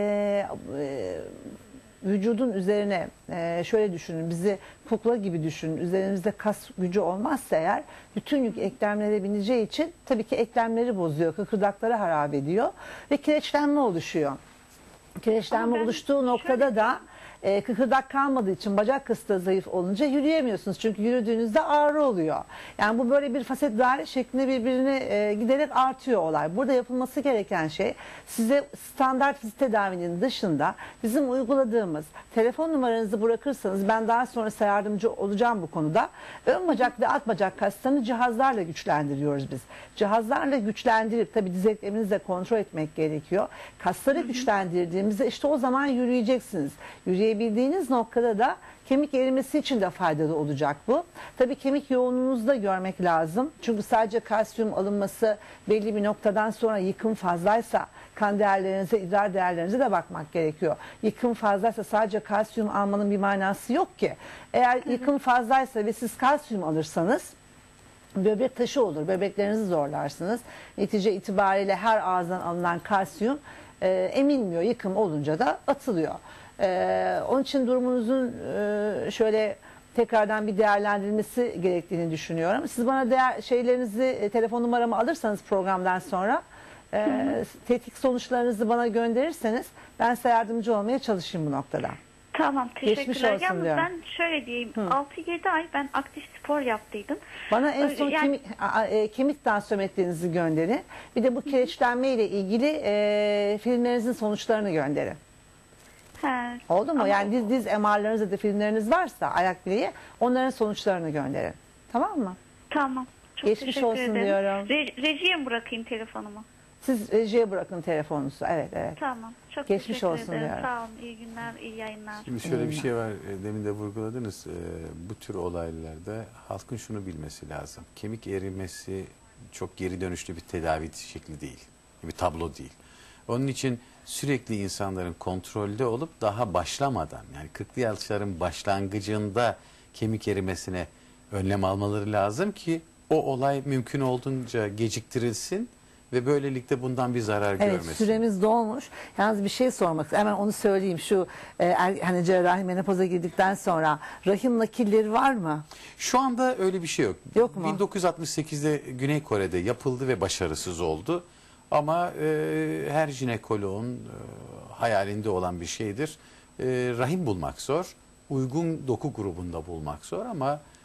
e, vücudun üzerine e, şöyle düşünün, bizi kukla gibi düşünün, üzerimizde kas gücü olmazsa eğer bütün yük eklemlere bineceği için tabii ki eklemleri bozuyor, kıkırdakları harap ediyor ve kireçlenme oluşuyor. Kireçlenme oluştuğu noktada şöyle... da e, kıkırdak kalmadığı için bacak kası da zayıf olunca yürüyemiyorsunuz. Çünkü yürüdüğünüzde ağrı oluyor. Yani bu böyle bir faset daire şeklinde birbirine e, giderek artıyor olay. Burada yapılması gereken şey size standart fizik tedavinin dışında bizim uyguladığımız telefon numaranızı bırakırsanız ben daha sonra size yardımcı olacağım bu konuda. Ön bacak ve alt bacak kaslarını cihazlarla güçlendiriyoruz biz. Cihazlarla güçlendirip tabii diz ekleminizi de kontrol etmek gerekiyor. Kasları güçlendirdiğimizde işte o zaman yürüyeceksiniz. Yürüyebildiğiniz noktada da kemik erimesi için de faydalı olacak bu. Tabii kemik yoğunluğunuzu da görmek lazım. Çünkü sadece kalsiyum alınması belli bir noktadan sonra yıkım fazlaysa kan değerlerinize, idrar değerlerinize de bakmak gerekiyor. Yıkım fazlaysa sadece kalsiyum almanın bir manası yok ki. Eğer yıkım fazlaysa ve siz kalsiyum alırsanız böbrek taşı olur. Böbreklerinizi zorlarsınız. Netice itibariyle her ağızdan alınan kalsiyum e, emilmiyor. Yıkım olunca da atılıyor. Ee, onun için durumunuzun e, şöyle tekrardan bir değerlendirilmesi gerektiğini düşünüyorum. Siz bana değer, şeylerinizi, e, telefon numaramı alırsanız programdan sonra e, tetkik sonuçlarınızı bana gönderirseniz ben size yardımcı olmaya çalışayım bu noktada. Tamam, teşekkürler. Geçmiş olsun Yalnız diyorum. ben şöyle diyeyim, altı yedi ay ben aktif spor yaptıydım. Bana en son yani... kemik, e, kemik tansiyometrenizi gönderin. Bir de bu kireçlenme ile ilgili e, filmlerinizin sonuçlarını gönderin. He, oldu mu? Ama Yani diz, diz M R'larınız ya da filmleriniz varsa ayak bileği onların sonuçlarını gönderin. Tamam mı? Tamam. Çok Geçmiş teşekkür olsun ederim. diyorum. Re rejiye mi bırakayım telefonumu? Siz rejiye bırakın telefonunuzu. Evet, evet. Tamam. Çok Geçmiş teşekkür olsun ederim. diyorum. Sağ olun. İyi günler, iyi yayınlar. Şimdi şöyle bir şey var, e, demin de vurguladınız. E, bu tür olaylarda halkın şunu bilmesi lazım. Kemik erimesi çok geri dönüşlü bir tedavi şekli değil. Bir tablo değil. Onun için sürekli insanların kontrolde olup daha başlamadan, yani kırklı yaşların başlangıcında kemik erimesine önlem almaları lazım ki o olay mümkün olduğunca geciktirilsin ve böylelikle bundan bir zarar evet, görmesin. Evet, süremiz dolmuş. Yalnız bir şey sormak istiyorum. Hemen onu söyleyeyim. Şu e, er, hani cerrahi menopoza girdikten sonra rahim nakilleri var mı? Şu anda öyle bir şey yok. Yok mu? bin dokuz yüz altmış sekizde Güney Kore'de yapıldı ve başarısız oldu. Ama e, her jinekoloğun e, hayalinde olan bir şeydir. E, rahim bulmak zor. Uygun doku grubunda bulmak zor ama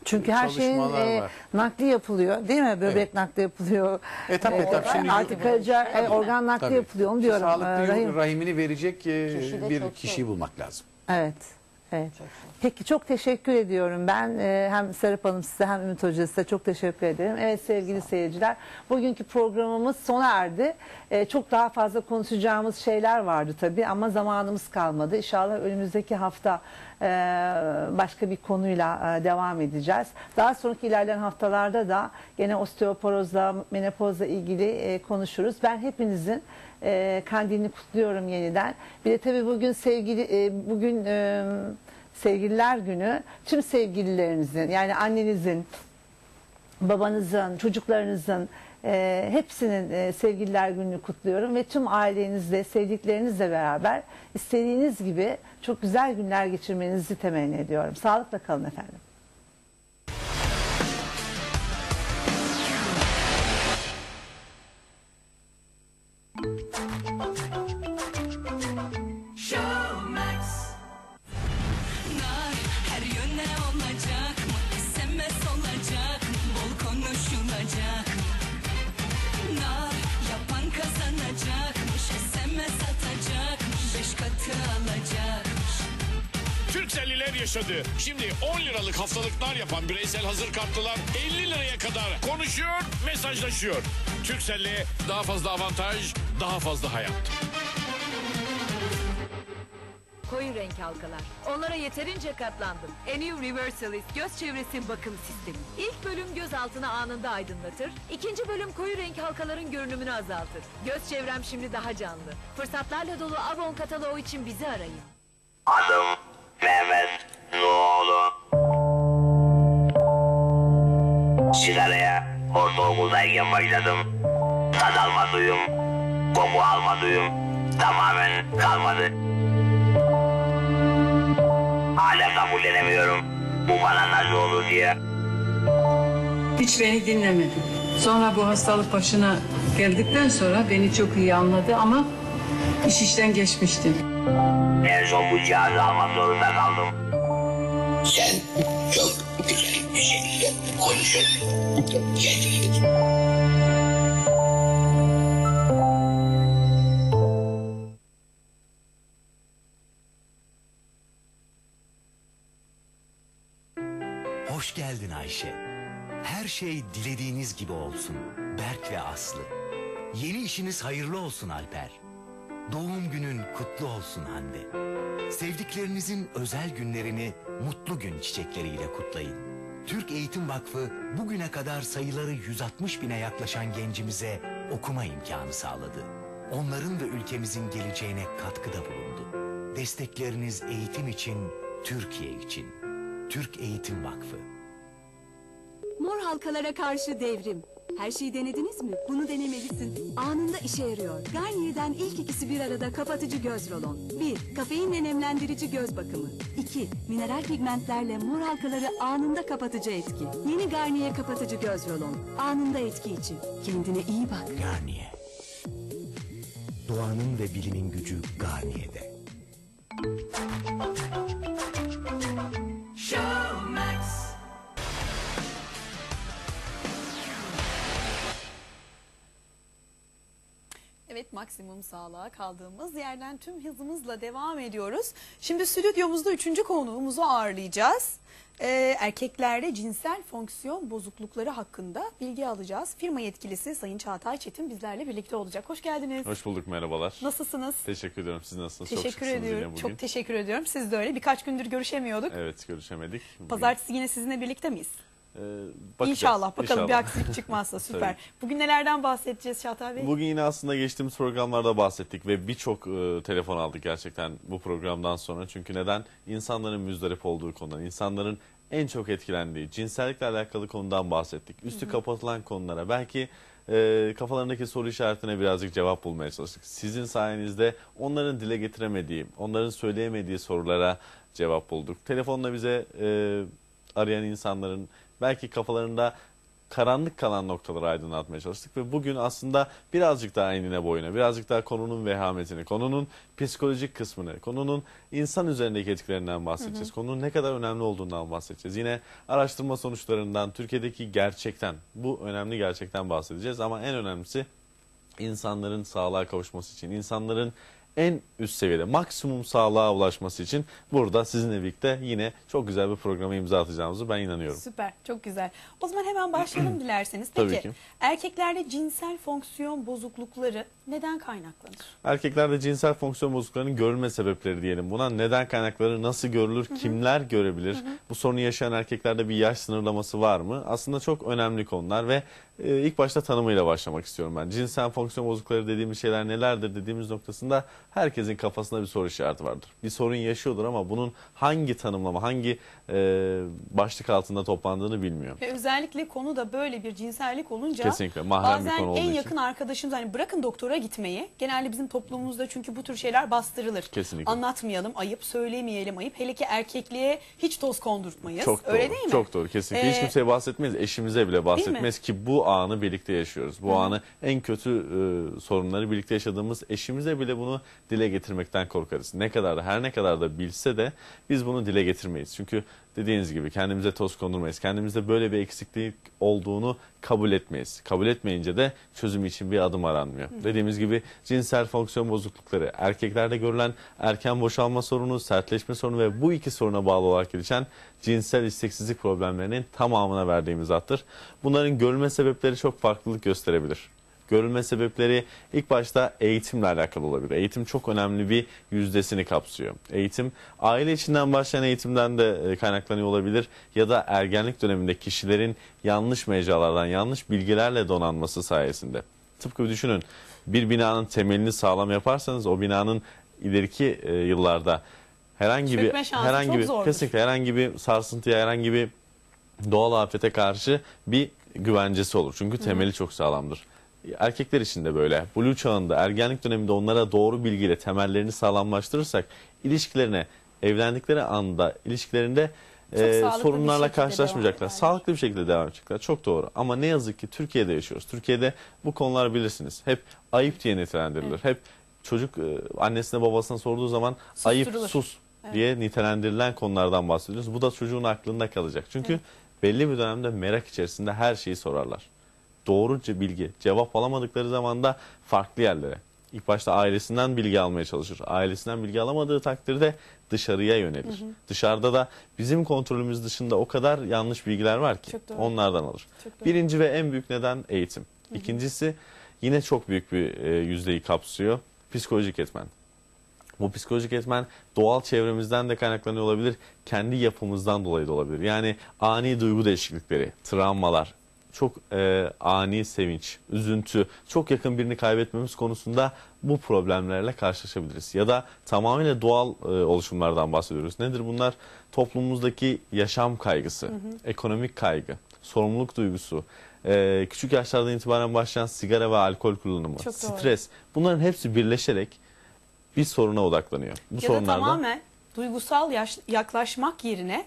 Çünkü her şeyin çalışmalar e, var. nakli yapılıyor değil mi? Böbrek Evet. nakli yapılıyor. Etap E, etap. Şimdi artık karaciğer e, organ nakli Tabii. yapılıyor. Onu diyorum. Sağlıklı E, rahim- rahimini verecek e, Kişi de bir çok kişiyi bulmak lazım. Evet. Evet. Peki çok teşekkür ediyorum. Ben e, hem Serap Hanım size hem Ümit Hoca size çok teşekkür ederim. Evet sevgili seyirciler, bugünkü programımız sona erdi. E, çok daha fazla konuşacağımız şeyler vardı tabii ama zamanımız kalmadı. İnşallah önümüzdeki hafta e, başka bir konuyla e, devam edeceğiz. Daha sonraki ilerleyen haftalarda da gene osteoporozla, menopozla ilgili e, konuşuruz. Ben hepinizin e, kandilini kutluyorum yeniden. Bir de tabii bugün sevgili e, bugün e, Sevgililer Günü, tüm sevgililerinizin yani annenizin, babanızın, çocuklarınızın e, hepsinin e, Sevgililer Günü'nü kutluyorum ve tüm ailenizle, sevdiklerinizle beraber istediğiniz gibi çok güzel günler geçirmenizi temenni ediyorum. Sağlıkla kalın efendim. Showmax. Nar her yöne olacak mı? S M S olacak mı? Bol konuşulacak mı? Nar yapan kazanacakmış. S M S atacakmış. Beş katı alacakmış. Turkcell'liler yaşadı. Şimdi on liralık haftalıklar yapan bireysel hazır kartlılar elli liraya kadar konuşuyor, mesajlaşıyor. Turkcell'le daha fazla avantaj, daha fazla hayat. Koyu renk halkalar. Onlara yeterince katlandım. Enu Reversalist göz çevresi bakım sistemi. İlk bölüm göz altını anında aydınlatır. İkinci bölüm koyu renk halkaların görünümünü azaltır. Göz çevrem şimdi daha canlı. Fırsatlarla dolu Avon kataloğu için bizi arayın. Adım Mehmet Nuoğlu. Sigaraya ortaokuldayken başladım. Tad alma duyum, koku alma duyum tamamen kalmadı. Hala kabullenemiyorum. Bu bana nasıl olur diye. Hiç beni dinlemedi. Sonra bu hastalık başına geldikten sonra beni çok iyi anladı ama iş işten geçmişti. En son bu cihazı almak zorunda kaldım. Sen çok güzel bir şekilde konuşuyorsun. Hoş geldin Ayşe. Her şey dilediğiniz gibi olsun. Berk ve Aslı. Yeni işiniz hayırlı olsun Alper. Doğum günün kutlu olsun Hande. Sevdiklerinizin özel günlerini mutlu gün çiçekleriyle kutlayın. Türk Eğitim Vakfı bugüne kadar sayıları yüz altmış bine yaklaşan gencimize okuma imkanı sağladı. Onların ve ülkemizin geleceğine katkıda bulundu. Destekleriniz eğitim için, Türkiye için. Türk Eğitim Vakfı. Mor halkalara karşı devrim. Her şeyi denediniz mi? Bunu denemelisin. Anında işe yarıyor. Garnier'den ilk ikisi bir arada kapatıcı göz rolon. bir. Kafeinle nemlendirici göz bakımı. iki. Mineral pigmentlerle mor halkaları anında kapatıcı etki. Yeni Garnier kapatıcı göz rolon. Anında etki için. Kendine iyi bak. Garnier. Doğanın ve bilimin gücü Garnier'de. Showmax. Evet, maksimum sağlığa kaldığımız yerden tüm hızımızla devam ediyoruz. Şimdi stüdyomuzda üçüncü konuğumuzu ağırlayacağız. Ee, erkeklerde cinsel fonksiyon bozuklukları hakkında bilgi alacağız. Firma yetkilisi Sayın Çağatay Çetin bizlerle birlikte olacak. Hoş geldiniz. Hoş bulduk, merhabalar. Nasılsınız? Teşekkür ediyorum. Siz nasılsınız? Teşekkür Çok şıksınız ediyorum. yine bugün. Çok teşekkür ediyorum. Siz de öyle. Birkaç gündür görüşemiyorduk. Evet, görüşemedik. Bugün... Pazartesi yine sizinle birlikte miyiz? Ee, bakacağız. İnşallah. Bakalım İnşallah. bir aksilik çıkmazsa süper. Bugün nelerden bahsedeceğiz Çağatay Bey? Bugün yine aslında geçtiğimiz programlarda bahsettik ve birçok e, telefon aldık gerçekten bu programdan sonra. Çünkü neden? İnsanların müzdarip olduğu konudan, insanların en çok etkilendiği, cinsellikle alakalı konudan bahsettik. Üstü Hı hı. kapatılan konulara, belki e, kafalarındaki soru işaretine birazcık cevap bulmaya çalıştık. Sizin sayenizde onların dile getiremediği, onların söyleyemediği sorulara cevap bulduk. Telefonla bize e, arayan insanların belki kafalarında karanlık kalan noktaları aydınlatmaya çalıştık ve bugün aslında birazcık daha enine boyuna, birazcık daha konunun vehametini, konunun psikolojik kısmını, konunun insan üzerindeki etkilerinden bahsedeceğiz. Hı hı. Konunun ne kadar önemli olduğundan bahsedeceğiz. Yine araştırma sonuçlarından, Türkiye'deki gerçekten, bu önemli gerçekten bahsedeceğiz ama en önemlisi insanların sağlığa kavuşması için, insanların en üst seviyede maksimum sağlığa ulaşması için burada sizinle birlikte yine çok güzel bir programa imza atacağımızı ben inanıyorum. Süper, çok güzel. O zaman hemen başlayalım dilerseniz. Tabii Peki ki. erkeklerde cinsel fonksiyon bozuklukları neden kaynaklanır? Erkeklerde cinsel fonksiyon bozukluklarının görülme sebepleri diyelim buna. Neden kaynakları, nasıl görülür, Hı hı. kimler görebilir? Hı hı. Bu sorunu yaşayan erkeklerde bir yaş sınırlaması var mı? Aslında çok önemli konular ve e, ilk başta tanımıyla başlamak istiyorum ben. Cinsel fonksiyon bozuklukları dediğimiz şeyler nelerdir dediğimiz noktasında herkesin kafasında bir soru işareti vardır. Bir sorun yaşıyordur ama bunun hangi tanımlama, hangi e, başlık altında toplandığını bilmiyor. Ve özellikle konu da böyle bir cinsellik olunca Kesinlikle, mahrem bir bazen konu olduğu en için. yakın arkadaşımız hani bırakın doktora gitmeyi, genelde bizim toplumumuzda çünkü bu tür şeyler bastırılır. Kesinlikle. Anlatmayalım, ayıp, söylemeyelim ayıp. Hele ki erkekliğe hiç toz kondurtmayız. Çok Öyle doğru, değil mi? Çok doğru. Kesinlikle. Hiç Ee, kimseye bahsetmeyiz. Eşimize bile bahsetmeyiz ki bu anı birlikte yaşıyoruz. Bu Hı hı. anı en kötü e, sorunları birlikte yaşadığımız eşimize bile bunu dile getirmekten korkarız. Ne kadar da her ne kadar da bilse de biz bunu dile getirmeyiz. Çünkü dediğiniz gibi kendimize toz kondurmayız. Kendimizde böyle bir eksiklik olduğunu kabul etmeyiz. Kabul etmeyince de çözüm için bir adım aranmıyor. Hı. Dediğimiz gibi cinsel fonksiyon bozuklukları, erkeklerde görülen erken boşalma sorunu, sertleşme sorunu ve bu iki soruna bağlı olarak gelişen cinsel isteksizlik problemlerinin tamamına verdiğimiz addır. Bunların görülme sebepleri çok farklılık gösterebilir. Görülme sebepleri ilk başta eğitimle alakalı olabilir. Eğitim çok önemli bir yüzdesini kapsıyor. Eğitim aile içinden başlayan eğitimden de kaynaklanıyor olabilir ya da ergenlik döneminde kişilerin yanlış mecralardan, yanlış bilgilerle donanması sayesinde. Tıpkı düşünün, bir binanın temelini sağlam yaparsanız o binanın ileriki e, yıllarda herhangi bir Çökme şansı herhangi çok bir zordur. kesinlikle herhangi bir sarsıntıya, herhangi bir doğal afete karşı bir güvencesi olur. Çünkü temeli çok sağlamdır. Erkekler için de böyle. Blue çağında, ergenlik döneminde onlara doğru bilgiyle temellerini sağlamlaştırırsak ilişkilerine, evlendikleri anda ilişkilerinde e, sağlıklı bir sorunlarla şekilde karşılaşmayacaklar. devam eder. Sağlıklı bir şekilde devam edecekler. Çok doğru. Ama ne yazık ki Türkiye'de yaşıyoruz. Türkiye'de bu konular bilirsiniz. Hep ayıp diye nitelendirilir. Hep çocuk e, annesine babasına sorduğu zaman ayıp, Susturulur. sus Evet. diye nitelendirilen konulardan bahsediyoruz. Bu da çocuğun aklında kalacak. Çünkü belli bir dönemde merak içerisinde her şeyi sorarlar. Doğruca bilgi, cevap alamadıkları zaman da farklı yerlere. İlk başta ailesinden bilgi almaya çalışır. Ailesinden bilgi alamadığı takdirde dışarıya yönelir. Hı hı. Dışarıda da bizim kontrolümüz dışında o kadar yanlış bilgiler var ki Çok doğru. onlardan alır. Çok doğru. Birinci ve en büyük neden eğitim. İkincisi yine çok büyük bir e, yüzdeyi kapsıyor. Psikolojik etmen. Bu psikolojik etmen doğal çevremizden de kaynaklanıyor olabilir. Kendi yapımızdan dolayı da olabilir. Yani ani duygu değişiklikleri, travmalar, çok e, ani sevinç, üzüntü, çok yakın birini kaybetmemiz konusunda bu problemlerle karşılaşabiliriz. Ya da tamamıyla doğal e, oluşumlardan bahsediyoruz. Nedir bunlar? Toplumumuzdaki yaşam kaygısı, Hı hı. ekonomik kaygı, sorumluluk duygusu, e, küçük yaşlardan itibaren başlayan sigara ve alkol kullanımı, Çok doğru. stres. Bunların hepsi birleşerek bir soruna odaklanıyor. Bu Ya da sorunlarda tamamen duygusal yaş- yaklaşmak yerine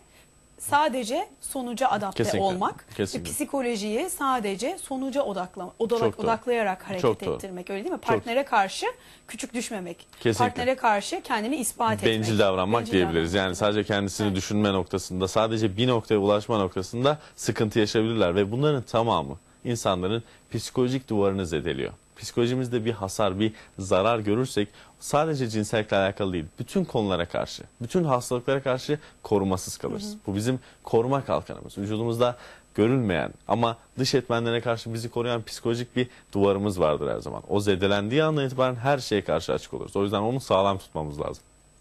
sadece sonuca adapte Kesinlikle, olmak kesinlikle. ve psikolojiyi sadece sonuca odakla, odala- Çok doğru. odaklayarak hareket Çok doğru. ettirmek, öyle değil mi? Çok- Partnere karşı küçük düşmemek, Kesinlikle. partnere karşı kendini ispat etmek. bencil davranmak Bencil diyebiliriz. Yani sadece kendisini düşünme noktasında, sadece bir noktaya ulaşma noktasında sıkıntı yaşayabilirler ve bunların tamamı insanların psikolojik duvarını zedeliyor. Psikolojimizde bir hasar, bir zarar görürsek sadece cinsellikle alakalı değil, bütün konulara karşı, bütün hastalıklara karşı korumasız kalırız. Hı hı. Bu bizim koruma kalkanımız. Vücudumuzda görülmeyen ama dış etmenlere karşı bizi koruyan psikolojik bir duvarımız vardır her zaman. O zedelendiği andan itibaren her şeye karşı açık oluruz. O yüzden onu sağlam tutmamız lazım.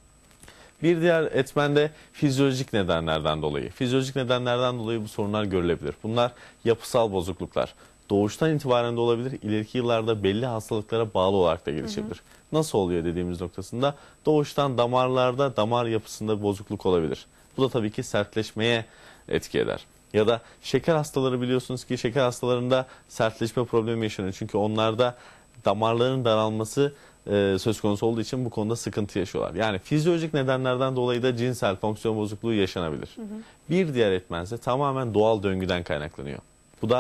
Bir diğer etmen de fizyolojik nedenlerden dolayı. Fizyolojik nedenlerden dolayı bu sorunlar görülebilir. Bunlar yapısal bozukluklar. Doğuştan itibaren de olabilir, ileriki yıllarda belli hastalıklara bağlı olarak da gelişebilir. Nasıl oluyor dediğimiz noktasında doğuştan damarlarda, damar yapısında bozukluk olabilir. Bu da tabii ki sertleşmeye etki eder. Ya da şeker hastaları, biliyorsunuz ki şeker hastalarında sertleşme problemi yaşanıyor. Çünkü onlarda damarların daralması e, söz konusu olduğu için bu konuda sıkıntı yaşıyorlar. Yani fizyolojik nedenlerden dolayı da cinsel fonksiyon bozukluğu yaşanabilir. Hı hı. Bir diğer etmen ise tamamen doğal döngüden kaynaklanıyor. Bu da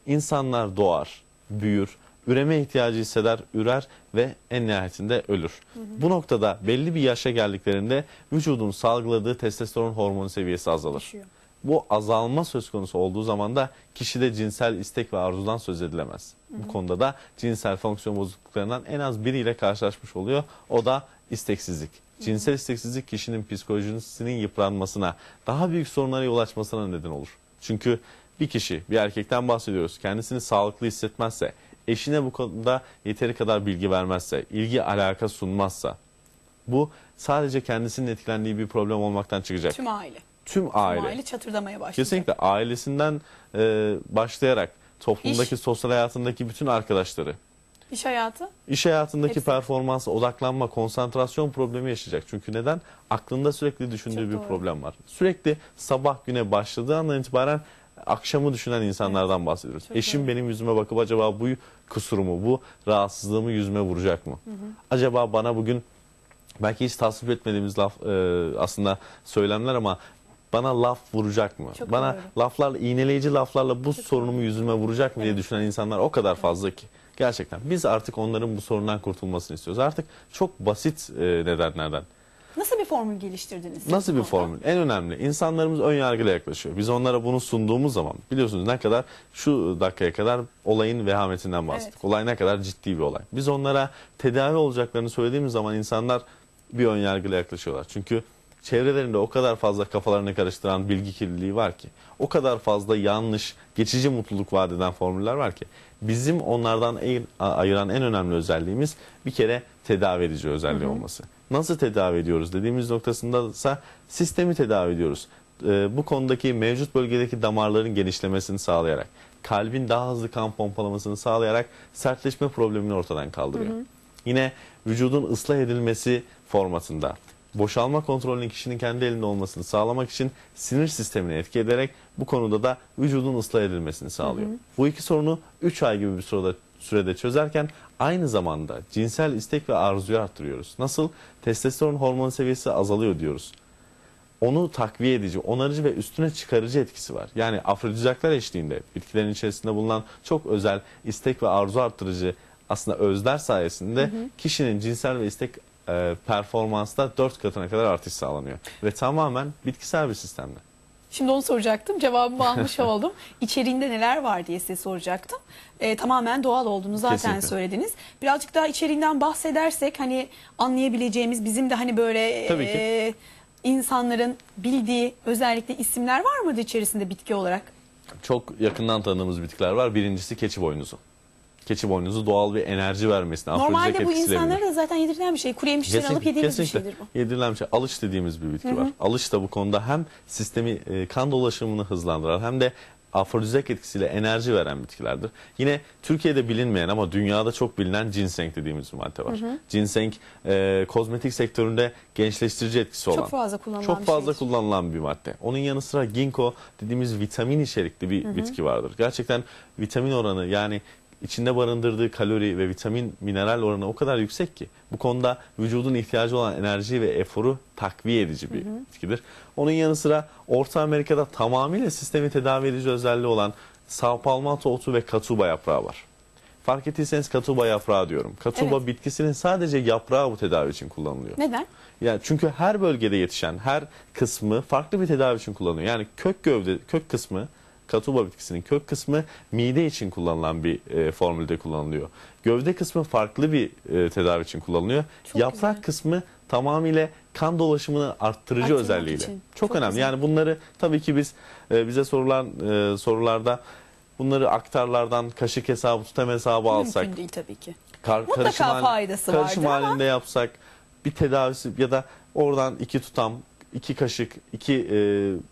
İnsanlar doğar, büyür, üreme ihtiyacı hisseder, ürer ve en nihayetinde ölür. Hı hı. Bu noktada belli bir yaşa geldiklerinde vücudun salgıladığı testosteron hormonu seviyesi azalır. Düşüyor. Bu azalma söz konusu olduğu zaman da kişide cinsel istek ve arzudan söz edilemez. Hı hı. Bu konuda da cinsel fonksiyon bozukluklarından en az biriyle karşılaşmış oluyor. O da isteksizlik. Cinsel hı hı. isteksizlik kişinin psikolojisinin yıpranmasına, daha büyük sorunlara yol açmasına neden olur. Çünkü bir kişi, bir erkekten bahsediyoruz, kendisini sağlıklı hissetmezse, eşine bu konuda yeteri kadar bilgi vermezse, ilgi alaka sunmazsa, bu sadece kendisinin etkilendiği bir problem olmaktan çıkacak. Tüm aile. Tüm aile. Tüm aile çatırdamaya başlayacak. Kesinlikle ailesinden e, başlayarak toplumdaki, İş. sosyal hayatındaki bütün arkadaşları, İş hayatı? İş hayatındaki Hepsi. performansa, odaklanma, konsantrasyon problemi yaşayacak. Çünkü neden? Aklında sürekli düşündüğü Çok bir doğru. problem var. Sürekli sabah güne başladığı andan itibaren akşamı düşünen insanlardan evet. bahsediyoruz. Çok Eşim doğru. benim yüzüme bakıp acaba bu kusurumu, bu rahatsızlığımı yüzüme vuracak mı? Hı hı. Acaba bana bugün, belki hiç tasvip etmediğimiz laf e, aslında söylemler ama bana laf vuracak mı? Çok bana doğru. laflarla, iğneleyici laflarla bu Çok sorunumu doğru. yüzüme vuracak mı evet. diye düşünen insanlar o kadar fazla ki. Gerçekten biz artık onların bu sorundan kurtulmasını istiyoruz. Artık çok basit e, nedenlerden. Nasıl bir formül geliştirdiniz? Nasıl bir formül? En önemli, insanlarımız ön yargıyla yaklaşıyor. Biz onlara bunu sunduğumuz zaman, biliyorsunuz ne kadar şu dakikaya kadar olayın vehametinden bahsettik. Evet. Olay ne kadar ciddi bir olay. Biz onlara tedavi olacaklarını söylediğimiz zaman insanlar bir ön yargıyla yaklaşıyorlar. Çünkü çevrelerinde o kadar fazla kafalarını karıştıran bilgi kirliliği var ki, o kadar fazla yanlış, geçici mutluluk vaat eden formüller var ki, bizim onlardan ayıran en önemli özelliğimiz bir kere tedavi edici özelliği hı hı. olması. Nasıl tedavi ediyoruz dediğimiz noktasında ise sistemi tedavi ediyoruz. Ee, bu konudaki mevcut bölgedeki damarların genişlemesini sağlayarak, kalbin daha hızlı kan pompalamasını sağlayarak sertleşme problemini ortadan kaldırıyor. Hı hı. Yine vücudun ıslah edilmesi formatında, boşalma kontrolünün kişinin kendi elinde olmasını sağlamak için sinir sistemine etki ederek bu konuda da vücudun ıslah edilmesini sağlıyor. Hı hı. Bu iki sorunu üç ay gibi bir sürede, sürede çözerken aynı zamanda cinsel istek ve arzuyu arttırıyoruz. Nasıl? Testosteron hormonu seviyesi azalıyor diyoruz. Onu takviye edici, onarıcı ve üstüne çıkarıcı etkisi var. Yani afrodizaklar eşliğinde bitkilerin içerisinde bulunan çok özel istek ve arzu arttırıcı aslında özler sayesinde hı hı. kişinin cinsel ve istek e, performansta dört katına kadar artış sağlanıyor. Ve tamamen bitkisel bir sistemde. Şimdi onu soracaktım. Cevabımı almış oldum. İçeriğinde neler var diye size soracaktım. Ee, tamamen doğal olduğunu zaten Kesinlikle. söylediniz. Birazcık daha içeriğinden bahsedersek hani anlayabileceğimiz, bizim de hani böyle e, insanların bildiği özellikle isimler var mıydı içerisinde bitki olarak? Çok yakından tanıdığımız bitkiler var. Birincisi keçi boynuzu. Keçi boynuzu doğal bir enerji vermesine, normalde bu insanlara da zaten yedirilen bir şey. Kuru yemişleri alıp yediğimiz bir şeydir bu. Yedirilen bir şey. Alış dediğimiz bir bitki hı hı. var. Alış da bu konuda hem sistemi, e, kan dolaşımını hızlandıran hem de afrodizyak etkisiyle enerji veren bitkilerdir. Yine Türkiye'de bilinmeyen ama dünyada çok bilinen ginseng dediğimiz bir madde var. Hı hı. Ginseng e, kozmetik sektöründe gençleştirici etkisi olan. Çok fazla kullanılan Çok fazla bir şey. kullanılan bir madde. Onun yanı sıra ginkgo dediğimiz vitamin içerikli bir hı hı. bitki vardır. Gerçekten vitamin oranı, yani İçinde barındırdığı kalori ve vitamin, mineral oranı o kadar yüksek ki bu konuda vücudun ihtiyacı olan enerji ve eforu takviye edici bir hı hı. bitkidir. Onun yanı sıra Orta Amerika'da tamamıyla sistemi tedavi edici özelliği olan Sao Palmato otu ve katuba yaprağı var. Fark ettiyseniz katuba yaprağı diyorum. Katuba evet. bitkisinin sadece yaprağı bu tedavi için kullanılıyor. Neden? Yani çünkü her bölgede yetişen her kısmı farklı bir tedavi için kullanılıyor. Yani kök gövde, kök kısmı, katuba bitkisinin kök kısmı mide için kullanılan bir e, formülde kullanılıyor. Gövde kısmı farklı bir e, tedavi için kullanılıyor. Çok Yaprak güzel. kısmı tamamıyla kan dolaşımını arttırıcı Arttırmak özelliğiyle. Için. Çok, Çok önemli. Güzel. Yani bunları tabii ki biz e, bize sorulan e, sorularda bunları aktarlardan kaşık hesabı, tutam hesabı Mümkün alsak. Mümkün değil tabii ki. Kar, Mutlaka karışım faydası halinde, karışım vardır halinde ama... yapsak bir tedavisi ya da oradan iki tutam, iki kaşık, iki e,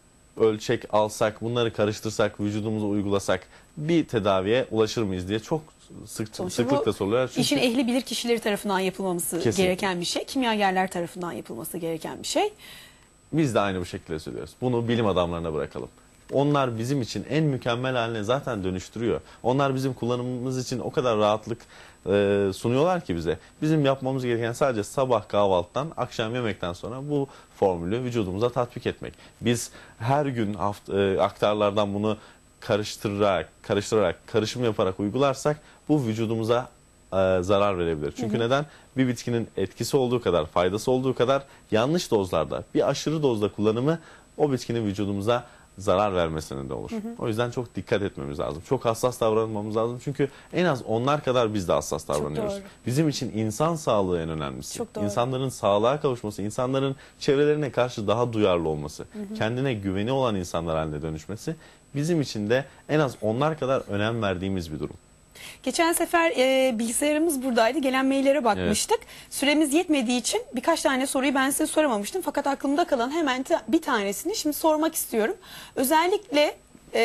ölçek alsak, bunları karıştırsak, vücudumuza uygulasak bir tedaviye ulaşır mıyız diye çok sık, sıklıkla soruyorlar. Çünkü işin ehli bilir kişileri tarafından yapılması Kesinlikle. gereken bir şey. Kimyagerler tarafından yapılması gereken bir şey. Biz de aynı bu şekilde söylüyoruz. Bunu bilim adamlarına bırakalım. Onlar bizim için en mükemmel haline zaten dönüştürüyor. Onlar bizim kullanımımız için o kadar rahatlık e, sunuyorlar ki bize. Bizim yapmamız gereken sadece sabah kahvaltıdan, akşam yemekten sonra bu formülü vücudumuza tatbik etmek. Biz her gün haft, e, aktarlardan bunu karıştırarak, karıştırarak, karışım yaparak uygularsak bu vücudumuza e, zarar verebilir. Çünkü Hı hı. neden? Bir bitkinin etkisi olduğu kadar, faydası olduğu kadar yanlış dozlarda, bir aşırı dozda kullanımı o bitkinin vücudumuza zarar vermesine de olur. Hı hı. O yüzden çok dikkat etmemiz lazım. Çok hassas davranmamız lazım. Çünkü en az onlar kadar biz de hassas davranıyoruz. doğru. Bizim için insan sağlığı en önemlisi. Çok doğru. İnsanların sağlığa kavuşması, insanların çevrelerine karşı daha duyarlı olması, Hı hı. kendine güveni olan insanlar haline dönüşmesi bizim için de en az onlar kadar önem verdiğimiz bir durum. Geçen sefer e, bilgisayarımız buradaydı. Gelen maillere bakmıştık. Süremiz yetmediği için birkaç tane soruyu ben size soramamıştım. Fakat aklımda kalan hemen ta- bir tanesini şimdi sormak istiyorum. Özellikle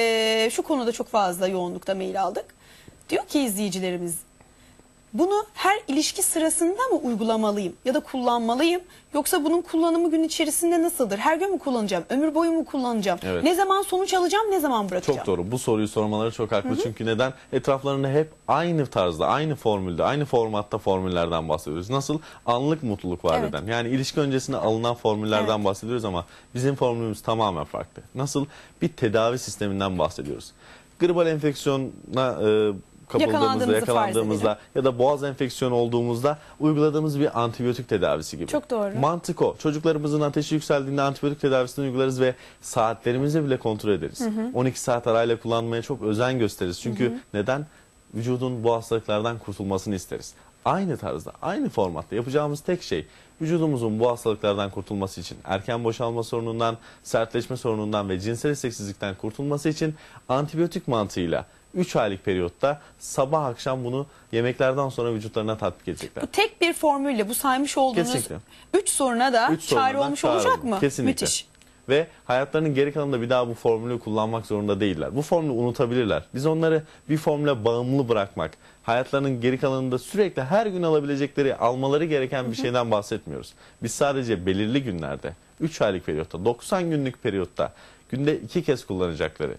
e, şu konuda çok fazla yoğunlukta mail aldık. Diyor ki izleyicilerimiz, bunu her ilişki sırasında mı uygulamalıyım ya da kullanmalıyım? Yoksa bunun kullanımı gün içerisinde nasıldır? Her gün mü kullanacağım? Ömür boyu mu kullanacağım? Evet. Ne zaman sonuç alacağım? Ne zaman bırakacağım? Çok doğru. Bu soruyu sormaları çok haklı. Hı hı. Çünkü neden? Etraflarında hep aynı tarzda, aynı formülde, aynı formatta formüllerden bahsediyoruz. Nasıl? Anlık mutluluk vaat Evet. eden. Yani ilişki öncesinde alınan formüllerden bahsediyoruz ama bizim formülümüz tamamen farklı. Nasıl? Bir tedavi sisteminden bahsediyoruz. Gribal enfeksiyona e, kapıldığımızda, Yakalandığımızı farz yakalandığımızda ya da boğaz enfeksiyonu olduğumuzda uyguladığımız bir antibiyotik tedavisi gibi. Çok doğru. Mantık o. Çocuklarımızın ateşi yükseldiğinde antibiyotik tedavisini uygularız ve saatlerimizi bile kontrol ederiz. Hı hı. on iki saat arayla kullanmaya çok özen gösteririz. Çünkü Hı hı. neden? Vücudun bu hastalıklardan kurtulmasını isteriz. Aynı tarzda, aynı formatta yapacağımız tek şey vücudumuzun bu hastalıklardan kurtulması için, erken boşalma sorunundan, sertleşme sorunundan ve cinsel isteksizlikten kurtulması için antibiyotik mantığıyla üç aylık periyotta sabah akşam bunu yemeklerden sonra vücutlarına tatbik edecekler. Bu tek bir formülle bu saymış olduğunuz Kesinlikle. üç soruna da Üç çare sorundan olmuş çare olacak olur. mı? Kesinlikle. Müthiş. Ve hayatlarının geri kalanında bir daha bu formülü kullanmak zorunda değiller. Bu formülü unutabilirler. Biz onları bir formüle bağımlı bırakmak, hayatlarının geri kalanında sürekli her gün alabilecekleri, almaları gereken bir şeyden bahsetmiyoruz. Biz sadece belirli günlerde, üç aylık periyotta, doksan günlük periyotta günde iki kez kullanacakları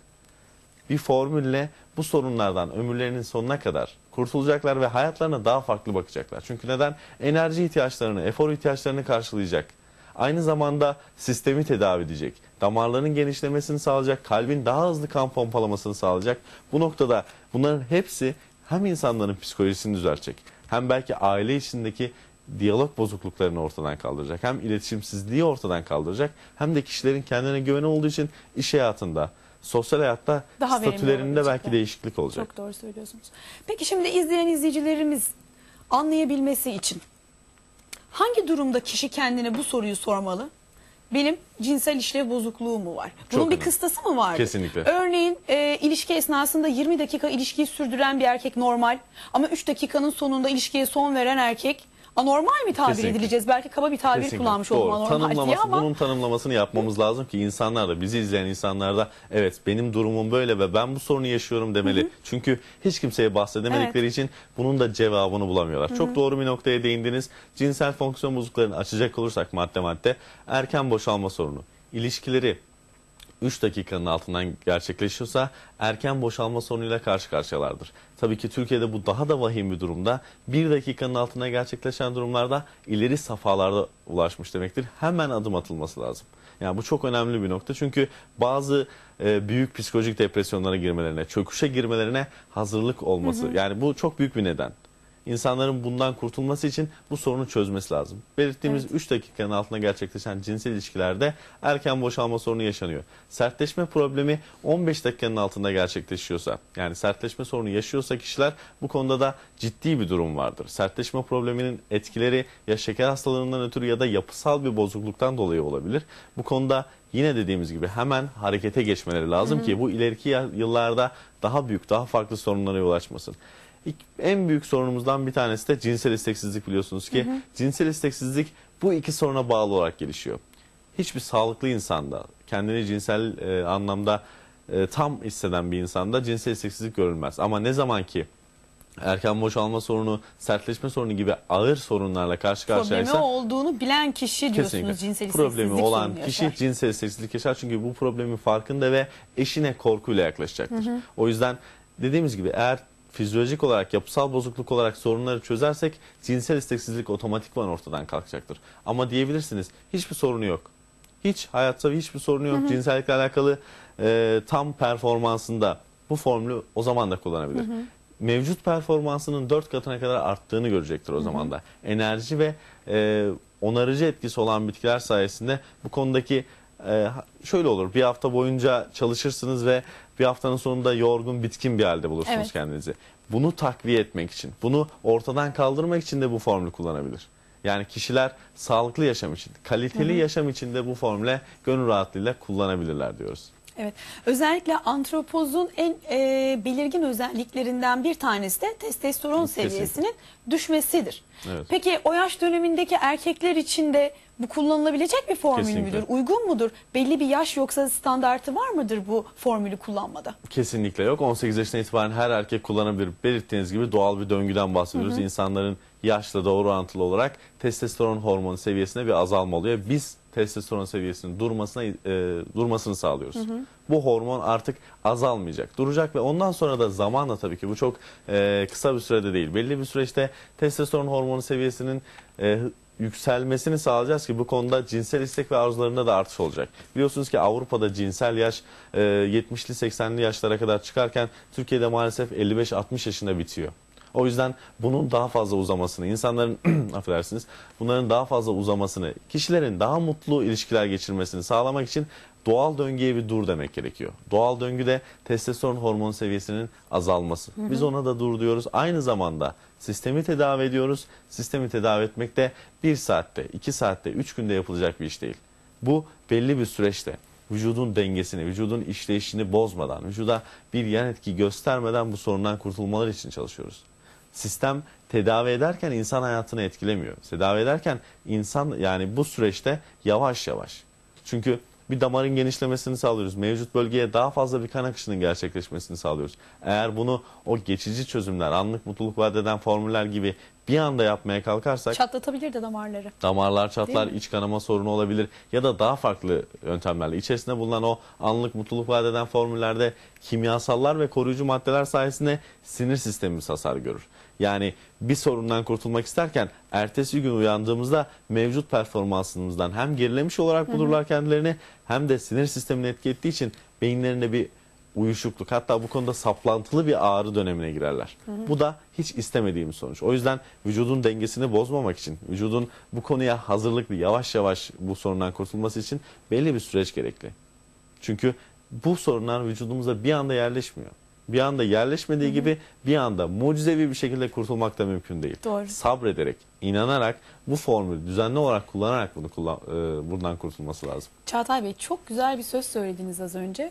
bir formülle bu sorunlardan ömürlerinin sonuna kadar kurtulacaklar ve hayatlarına daha farklı bakacaklar. Çünkü neden? Enerji ihtiyaçlarını, efor ihtiyaçlarını karşılayacak. Aynı zamanda sistemi tedavi edecek. Damarların genişlemesini sağlayacak, kalbin daha hızlı kan pompalamasını sağlayacak. Bu noktada bunların hepsi hem insanların psikolojisini düzeltecek, hem belki aile içindeki diyalog bozukluklarını ortadan kaldıracak, hem iletişimsizliği ortadan kaldıracak, hem de kişilerin kendine güveni olduğu için iş hayatında, sosyal hayatta Daha verimli statülerinde olabilecekler. belki değişiklik olacak. Çok doğru söylüyorsunuz. Peki şimdi izleyen izleyicilerimiz anlayabilmesi için hangi durumda kişi kendine bu soruyu sormalı? Benim cinsel işlev bozukluğu mu var? Bunun Çok bir önemli. kıstası mı var? Kesinlikle. Örneğin e, ilişki esnasında yirmi dakika ilişkiyi sürdüren bir erkek normal ama üç dakikanın sonunda ilişkiye son veren erkek anormal mi tabir Kesinlikle. edileceğiz? Belki kaba bir tabir Kesinlikle. kullanmış Doğru. oldum anormal diye Tanımlaması, ama bunun tanımlamasını yapmamız lazım ki insanlar da, bizi izleyen insanlar da evet benim durumum böyle ve ben bu sorunu yaşıyorum demeli. Hı hı. Çünkü hiç kimseye bahsedemedikleri Evet. için bunun da cevabını bulamıyorlar. Hı hı. Çok doğru bir noktaya değindiniz. Cinsel fonksiyon bozukluklarını açacak olursak madde madde, erken boşalma sorunu, ilişkileri üç dakikanın altından gerçekleşiyorsa erken boşalma sorunuyla karşı karşıyalardır. Tabii ki Türkiye'de bu daha da vahim bir durumda. bir dakikanın altına gerçekleşen durumlarda ileri safhalarda ulaşmış demektir. Hemen adım atılması lazım. Yani bu çok önemli bir nokta. Çünkü bazı e, büyük psikolojik depresyonlara girmelerine, çöküşe girmelerine hazırlık olması. Hı hı. Yani bu çok büyük bir neden. İnsanların bundan kurtulması için bu sorunu çözmesi lazım. Belirttiğimiz üç dakikanın altında gerçekleşen cinsel ilişkilerde erken boşalma sorunu yaşanıyor. Sertleşme problemi on beş dakikanın altında gerçekleşiyorsa, yani sertleşme sorunu yaşıyorsa kişiler, bu konuda da ciddi bir durum vardır. Sertleşme probleminin etkileri ya şeker hastalığından ötürü ya da yapısal bir bozukluktan dolayı olabilir. Bu konuda yine dediğimiz gibi hemen harekete geçmeleri lazım Hı hı. ki bu ileriki yıllarda daha büyük, daha farklı sorunlara yol açmasın. İlk, en büyük sorunumuzdan bir tanesi de cinsel isteksizlik, biliyorsunuz ki. Hı hı. Cinsel isteksizlik bu iki soruna bağlı olarak gelişiyor. Hiçbir sağlıklı insanda, kendini cinsel e, anlamda e, tam hisseden bir insanda cinsel isteksizlik görülmez. Ama ne zaman ki erken boşalma sorunu, sertleşme sorunu gibi ağır sorunlarla karşı problemi karşıyaysa, olduğunu bilen kişi diyorsunuz kesinlikle cinsel problemi isteksizlik olan sorunu kişi yaşar. cinsel isteksizlik yaşar. Çünkü bu problemin farkında ve eşine korkuyla yaklaşacaktır. Hı hı. O yüzden dediğimiz gibi eğer fizyolojik olarak, yapısal bozukluk olarak sorunları çözersek cinsel isteksizlik otomatikman ortadan kalkacaktır. Ama diyebilirsiniz hiçbir sorunu yok. Hiç hayatta hiçbir sorunu yok. Hı hı. Cinsellikle alakalı e, tam performansında bu formülü o zaman da kullanabilir. Hı hı. Mevcut performansının dört katına kadar arttığını görecektir o zaman da. Enerji ve e, onarıcı etkisi olan bitkiler sayesinde bu konudaki e, şöyle olur. Bir hafta boyunca çalışırsınız ve bir haftanın sonunda yorgun, bitkin bir halde bulursunuz Evet. kendinizi. Bunu takviye etmek için, bunu ortadan kaldırmak için de bu formülü kullanabilir. Yani kişiler sağlıklı yaşam için, kaliteli Hı hı. yaşam için de bu formüle gönül rahatlığıyla kullanabilirler diyoruz. Evet. Özellikle antropozun en e, belirgin özelliklerinden bir tanesi de testosteron Kesinlikle. seviyesinin düşmesidir. Evet. Peki o yaş dönemindeki erkekler için de bu kullanılabilecek bir formül Kesinlikle. müdür? Uygun mudur? Belli bir yaş yoksa standartı var mıdır bu formülü kullanmada? Kesinlikle yok. on sekiz yaşından itibaren her erkek kullanabilir. Belirttiğiniz gibi doğal bir döngüden bahsediyoruz. Hı hı. İnsanların yaşla doğru orantılı olarak testosteron hormonu seviyesinde bir azalma oluyor. Biz testosteron seviyesinin durmasına e, durmasını sağlıyoruz. Hı hı. Bu hormon artık azalmayacak, duracak ve ondan sonra da zamanla, tabii ki bu çok e, kısa bir sürede değil, belli bir süreçte testosteron hormonu seviyesinin e, yükselmesini sağlayacağız ki bu konuda cinsel istek ve arzularında da artış olacak. Biliyorsunuz ki Avrupa'da cinsel yaş e, yetmişli seksenli yaşlara kadar çıkarken Türkiye'de maalesef elli beş altmış yaşında bitiyor. O yüzden bunun daha fazla uzamasını, insanların affedersiniz, bunların daha fazla uzamasını, kişilerin daha mutlu ilişkiler geçirmesini sağlamak için doğal döngüye bir dur demek gerekiyor. Doğal döngüde testosteron hormonu seviyesinin azalması. Hı hı. Biz ona da dur diyoruz. Aynı zamanda sistemi tedavi ediyoruz. Sistemi tedavi etmek de bir saatte, iki saatte, üç günde yapılacak bir iş değil. Bu belli bir süreçte vücudun dengesini, vücudun işleyişini bozmadan, vücuda bir yan etki göstermeden bu sorundan kurtulmaları için çalışıyoruz. Sistem tedavi ederken insan hayatını etkilemiyor. Tedavi ederken insan, yani bu süreçte yavaş yavaş. Çünkü bir damarın genişlemesini sağlıyoruz. Mevcut bölgeye daha fazla bir kan akışının gerçekleşmesini sağlıyoruz. Eğer bunu o geçici çözümler, anlık mutluluk vaat eden formüller gibi bir anda yapmaya kalkarsak Çatlatabilir de damarları. damarlar çatlar, Değil mi? iç kanama sorunu olabilir ya da daha farklı yöntemlerle içerisinde bulunan o anlık mutluluk vaat eden formüllerde kimyasallar ve koruyucu maddeler sayesinde sinir sistemimiz hasar görür. Yani bir sorundan kurtulmak isterken ertesi gün uyandığımızda mevcut performansımızdan hem gerilemiş olarak bulurlar kendilerini, hem de sinir sistemini etki ettiği için beyinlerinde bir uyuşukluk, hatta bu konuda saplantılı bir ağrı dönemine girerler. Hı hı. Bu da hiç istemediğimiz sonuç. O yüzden vücudun dengesini bozmamak için, vücudun bu konuya hazırlıklı, yavaş yavaş bu sorundan kurtulması için belli bir süreç gerekli. Çünkü bu sorunlar vücudumuza bir anda yerleşmiyor. Bir anda yerleşmediği Hı hı. gibi bir anda mucizevi bir şekilde kurtulmak da mümkün değil. Doğru. Sabrederek, inanarak, bu formülü düzenli olarak kullanarak bunu kullan, e, buradan kurtulması lazım. Çağatay Bey, çok güzel bir söz söylediniz az önce.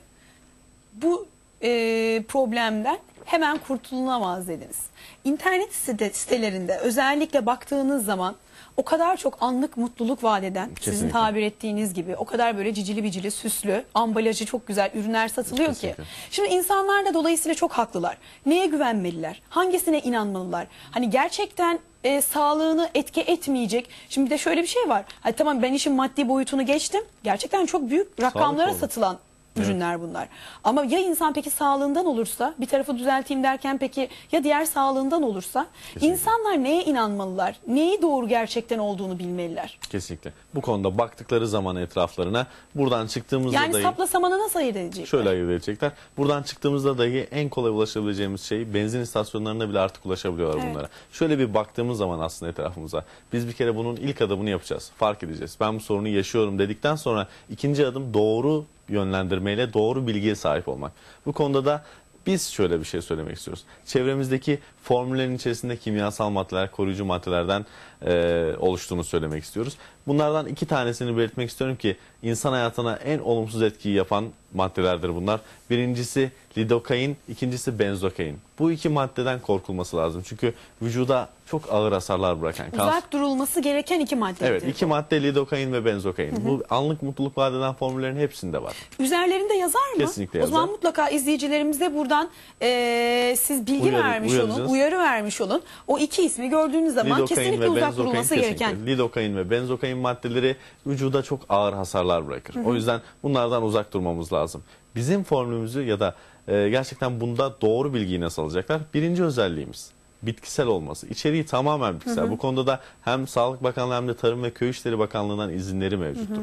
Bu e, problemden hemen kurtulunamaz dediniz. İnternet site, sitelerinde özellikle baktığınız zaman o kadar çok anlık mutluluk vaat eden, sizin Kesinlikle. tabir ettiğiniz gibi o kadar böyle cicili bicili, süslü, ambalajı çok güzel ürünler satılıyor Kesinlikle. ki. Şimdi insanlar da dolayısıyla çok haklılar. Neye güvenmeliler? Hangisine inanmalılar? Hani gerçekten e, sağlığını etki etmeyecek. Şimdi bir de şöyle bir şey var. Hadi tamam, ben işin maddi boyutunu geçtim. Gerçekten çok büyük rakamlara oldu. satılan ürünler bunlar. Ama ya insan peki sağlığından olursa, bir tarafı düzelteyim derken peki ya diğer sağlığından olursa, insanlar neye inanmalılar? Neyi doğru gerçekten olduğunu bilmeliler. Kesinlikle. Bu konuda baktıkları zaman etraflarına, buradan çıktığımızda Yani dahi sapla samanı nasıl ayırt edecek? şöyle ayırt edecekler. Buradan çıktığımızda dahi en kolay ulaşabileceğimiz şey, benzin istasyonlarına bile artık ulaşabiliyorlar Evet. bunlara. Şöyle bir baktığımız zaman aslında etrafımıza, biz bir kere bunun ilk adımını yapacağız. Fark edeceğiz. Ben bu sorunu yaşıyorum dedikten sonra ikinci adım doğru yönlendirmeyle doğru bilgiye sahip olmak. Bu konuda da biz şöyle bir şey söylemek istiyoruz. Çevremizdeki formüllerin içerisinde kimyasal maddeler, koruyucu maddelerden e, oluştuğunu söylemek istiyoruz. Bunlardan iki tanesini belirtmek istiyorum ki insan hayatına en olumsuz etkiyi yapan maddelerdir bunlar. Birincisi lidokain, ikincisi benzokain. Bu iki maddeden korkulması lazım. Çünkü vücuda çok ağır hasarlar bırakan. Uzak durulması gereken iki madde. Evet, iki madde lidokain ve benzokain. Hı hı. Bu anlık mutluluk vaat eden formüllerin hepsinde var. Üzerlerinde yazar mı? Kesinlikle O zaman yazar. mutlaka izleyicilerimize buradan e, siz bilgi Uyarı- vermiş olun, uyaracağız. uyarı vermiş olun. O iki ismi gördüğünüz zaman kesinlikle uzak durulması gereken. kesinlikle. Lidokain ve benzokain maddeleri vücuda çok ağır hasarlar bırakır. Hı hı. O yüzden bunlardan uzak durmamız lazım. Bizim formülümüzü ya da e, gerçekten bunda doğru bilgiyi nasıl alacaklar? Birinci özelliğimiz bitkisel olması. İçeriği tamamen bitkisel. Hı hı. Bu konuda da hem Sağlık Bakanlığı hem de Tarım ve Köy İşleri Bakanlığı'ndan izinleri mevcuttur. Hı hı.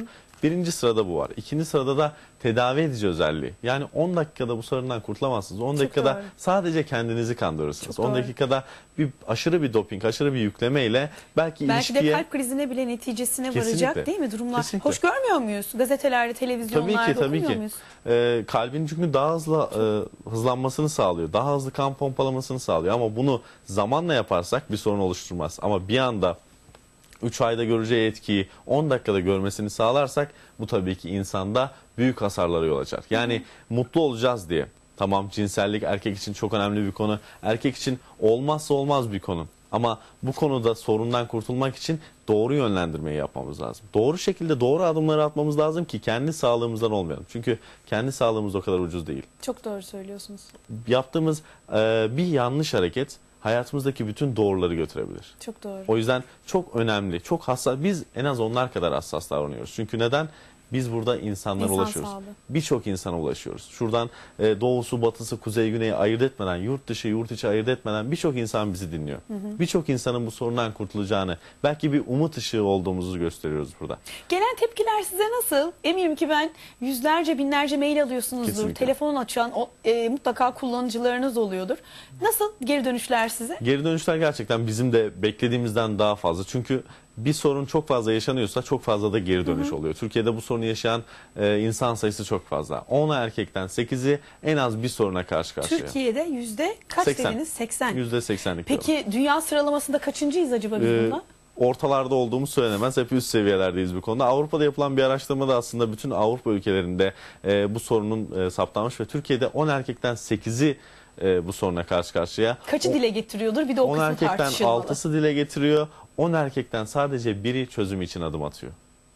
Birinci sırada bu var. İkinci sırada da tedavi edici özelliği. Yani on dakikada bu sorundan kurtulamazsınız. on dakikada doğru. sadece kendinizi kandırırsınız. Çok on doğru. dakikada bir aşırı bir doping, aşırı bir yüklemeyle belki, Belki ilişkiye... de kalp krizine bile neticesine Kesinlikle. varacak değil mi durumlar? Kesinlikle. Hoş görmüyor muyuz? Gazetelerde, televizyonlarda Tabii ki tabii okumuyor ki. muyuz? Ee, kalbin çünkü daha hızlı e, hızlanmasını sağlıyor. Daha hızlı kan pompalamasını sağlıyor. Ama bunu zamanla yaparsak bir sorun oluşturmaz. Ama bir anda üç ayda göreceği etkiyi on dakikada görmesini sağlarsak bu tabii ki insanda büyük hasarlara yol açar. Yani mutlu olacağız diye. Tamam, cinsellik erkek için çok önemli bir konu. Erkek için olmazsa olmaz bir konu. Ama bu konuda sorundan kurtulmak için doğru yönlendirmeyi yapmamız lazım. Doğru şekilde doğru adımları atmamız lazım ki kendi sağlığımızdan olmayalım. Çünkü kendi sağlığımız o kadar ucuz değil. Çok doğru söylüyorsunuz. Yaptığımız e, bir yanlış hareket hayatımızdaki bütün doğruları götürebilir. Çok doğru. O yüzden çok önemli, çok hassas. Biz en az onlar kadar hassas davranıyoruz. Çünkü neden? Biz burada insanlara İnsan ulaşıyoruz. sağlığı. Birçok insana ulaşıyoruz. Şuradan e, doğusu, batısı, kuzey, güneyi ayırt etmeden, yurt dışı, yurt içi ayırt etmeden birçok insan bizi dinliyor. Hı hı. Birçok insanın bu sorundan kurtulacağını, belki bir umut ışığı olduğumuzu gösteriyoruz burada. Gelen tepkiler size nasıl? Eminim ki ben yüzlerce binlerce mail alıyorsunuzdur. Kesinlikle. Telefon açan o, e, mutlaka kullanıcılarınız oluyordur. Nasıl geri dönüşler size? Geri dönüşler gerçekten bizim de beklediğimizden daha fazla. Çünkü bir sorun çok fazla yaşanıyorsa çok fazla da geri dönüş Hı hı. oluyor. Türkiye'de bu sorunu yaşayan e, insan sayısı çok fazla. on erkekten sekizi en az bir soruna karşı karşıya. Türkiye'de yüzde kaç seksen. dediniz? seksen. yüzde seksenlik. Peki dünya sıralamasında kaçıncıyız acaba biz Ee, bununla? ortalarda olduğumuz söylenemez. Hep üst seviyelerdeyiz bu konuda. Avrupa'da yapılan bir araştırmada aslında bütün Avrupa ülkelerinde e, bu sorunun e, saptanmış ve Türkiye'de on erkekten sekizi e, bu soruna karşı karşıya. Kaçı dile getiriyordur? Bir de o on kısmı erkekten tartışılmalı. altısı dile getiriyor. on erkekten sadece biri çözüm için adım atıyor.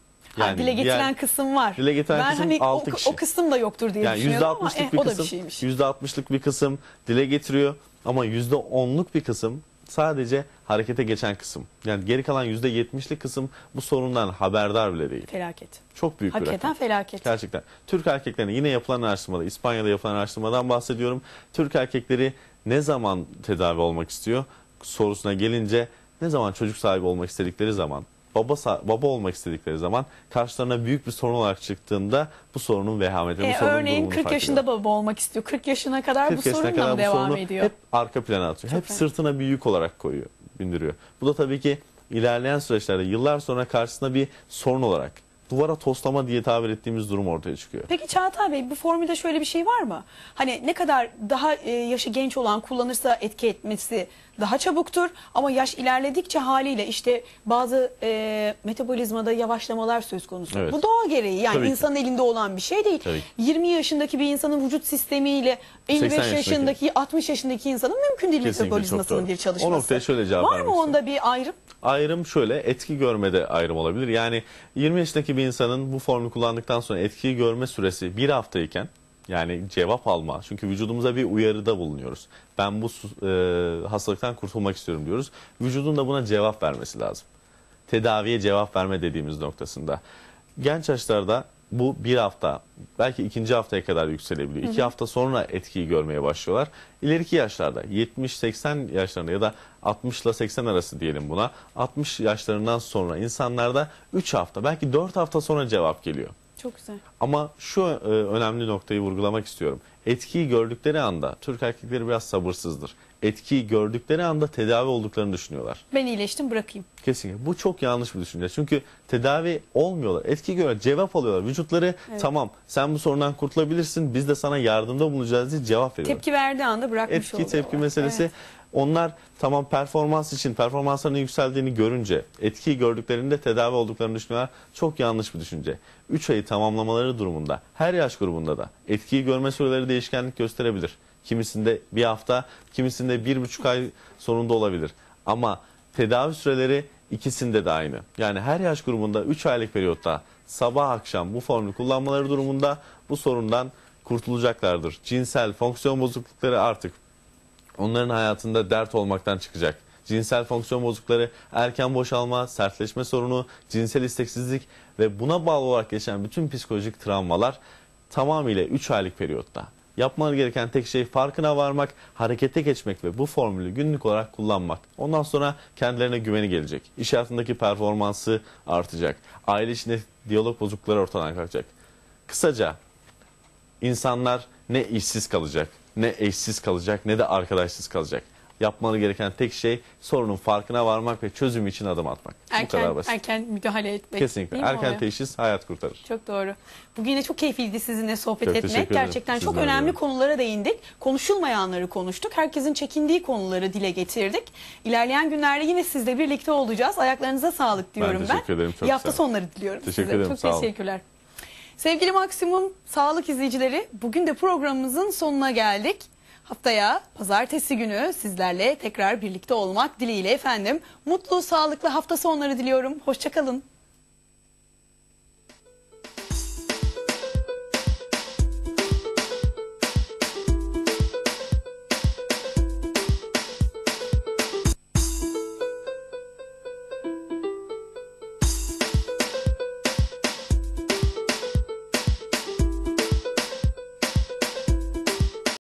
Ha, dile getiren diğer- kısım var. Dile getiren ben kısım hani altı o, kişi. o kısım da yoktur diye Yani yüzde düşünüyorum ama altmışlık eh, bir o da bir kısım, şeymiş. yüzde altmışlık bir kısım dile getiriyor ama yüzde onluk bir kısım sadece harekete geçen kısım. Yani geri kalan yüzde yetmişlik kısım bu sorundan haberdar bile değil. Felaket. Çok büyük bir Hakikaten rakam. felaket. Gerçekten. Türk erkeklerine yine yapılan araştırmada, İspanya'da yapılan araştırmadan bahsediyorum. Türk erkekleri ne zaman tedavi olmak istiyor sorusuna gelince, ne zaman çocuk sahibi olmak istedikleri zaman, baba baba olmak istedikleri zaman, karşılarına büyük bir sorun olarak çıktığında bu sorunun vehameti, bu E, sorunun örneğin durumunu kırk fark yaşında ediyor. baba olmak istiyor. kırk yaşına kadar bu kırk yaşına sorunla kadar mı bu devam sorunu ediyor? hep arka plana atıyor. Çok hep fena. sırtına bir yük olarak koyuyor, bindiriyor. Bu da tabii ki ilerleyen süreçlerde yıllar sonra karşısına bir sorun olarak, duvara toslama diye tabir ettiğimiz durum ortaya çıkıyor. Peki Çağatay Bey, bu formülde şöyle bir şey var mı? Hani ne kadar daha e, yaşı genç olan kullanırsa etki etmesi daha çabuktur ama yaş ilerledikçe haliyle işte bazı e, metabolizmada yavaşlamalar söz konusu. Evet. Bu doğa gereği, yani Tabii ki. insanın elinde olan bir şey değil. Tabii ki. yirmi yaşındaki bir insanın vücut sistemiyle elli beş seksen yaşındaki, yaşındaki, altmış yaşındaki insanın mümkün değil Kesinlikle çok metabolizmasının doğru. bir çalışması. O noktaya şöyle cevap Var vermek mı istiyorum. onda bir ayrım? Ayrım şöyle, etki görmede ayrım olabilir. Yani yirmi yaşındaki bir insanın bu formülü kullandıktan sonra etkiyi görme süresi bir haftayken, yani cevap alma. Çünkü vücudumuza bir uyarıda bulunuyoruz. Ben bu e, hastalıktan kurtulmak istiyorum diyoruz. Vücudun da buna cevap vermesi lazım. Tedaviye cevap verme dediğimiz noktasında. Genç yaşlarda bu bir hafta, belki ikinci haftaya kadar yükselebiliyor. Hı hı. İki hafta sonra etkiyi görmeye başlıyorlar. İleriki yaşlarda, yetmiş seksen yaşlarında ya da altmış ile seksen arası diyelim buna. altmış yaşlarından sonra insanlarda üç hafta, belki dört hafta sonra cevap geliyor. Çok güzel. Ama şu e, önemli noktayı vurgulamak istiyorum. Etkiyi gördükleri anda, Türk erkekleri biraz sabırsızdır. Etkiyi gördükleri anda tedavi olduklarını düşünüyorlar. Ben iyileştim, bırakayım. Kesinlikle. Bu çok yanlış bir düşünce. Çünkü tedavi olmuyorlar. Etki görüyorlar, cevap alıyorlar. Vücutları Evet. tamam sen bu sorundan kurtulabilirsin, biz de sana yardımda bulunacağız diye cevap veriyorlar. Tepki verdiği anda bırakmış Etki oluyorlar. tepki meselesi. Evet. Onlar tamam performans için, performanslarının yükseldiğini görünce, etkiyi gördüklerinde tedavi olduklarını düşünüyorlar. Çok yanlış bir düşünce. üç ayı tamamlamaları durumunda, her yaş grubunda da etkiyi görme süreleri değişkenlik gösterebilir. Kimisinde bir hafta, kimisinde bir buçuk ay sonunda olabilir. Ama tedavi süreleri ikisinde de aynı. Yani her yaş grubunda üç aylık periyotta sabah akşam bu formülü kullanmaları durumunda bu sorundan kurtulacaklardır. Cinsel fonksiyon bozuklukları artık onların hayatında dert olmaktan çıkacak. Cinsel fonksiyon bozuklukları, erken boşalma, sertleşme sorunu, cinsel isteksizlik ve buna bağlı olarak geçen bütün psikolojik travmalar tamamıyla üç aylık periyotta. Yapmaları gereken tek şey farkına varmak, harekete geçmek ve bu formülü günlük olarak kullanmak. Ondan sonra kendilerine güveni gelecek. İş hayatındaki performansı artacak. Aile içinde diyalog bozuklukları ortadan kalkacak. Kısaca insanlar ne işsiz kalacak, ne eşsiz kalacak, ne de arkadaşsız kalacak. Yapmaları gereken tek şey sorunun farkına varmak ve çözüm için adım atmak. Bu kadar Erken, basit. erken müdahale etmek. Kesinlikle. değil mi Erken oluyor? teşhis hayat kurtarır. Çok doğru. Bugün yine çok keyifliydi sizinle sohbet Çok etmek. teşekkür ederim. Gerçekten çok Sizinle önemli de. konulara değindik. Konuşulmayanları konuştuk. Herkesin çekindiği konuları dile getirdik. İlerleyen günlerde yine sizle birlikte olacağız. Ayaklarınıza sağlık diyorum ben. teşekkür ederim, çok İyi hafta sağ olun. sonları diliyorum Teşekkür size. ederim, Çok sağ olun. teşekkürler. Sevgili Maksimum Sağlık izleyicileri, bugün de programımızın sonuna geldik. Haftaya pazartesi günü sizlerle tekrar birlikte olmak dileğiyle efendim. Mutlu, sağlıklı hafta sonları diliyorum. Hoşça kalın.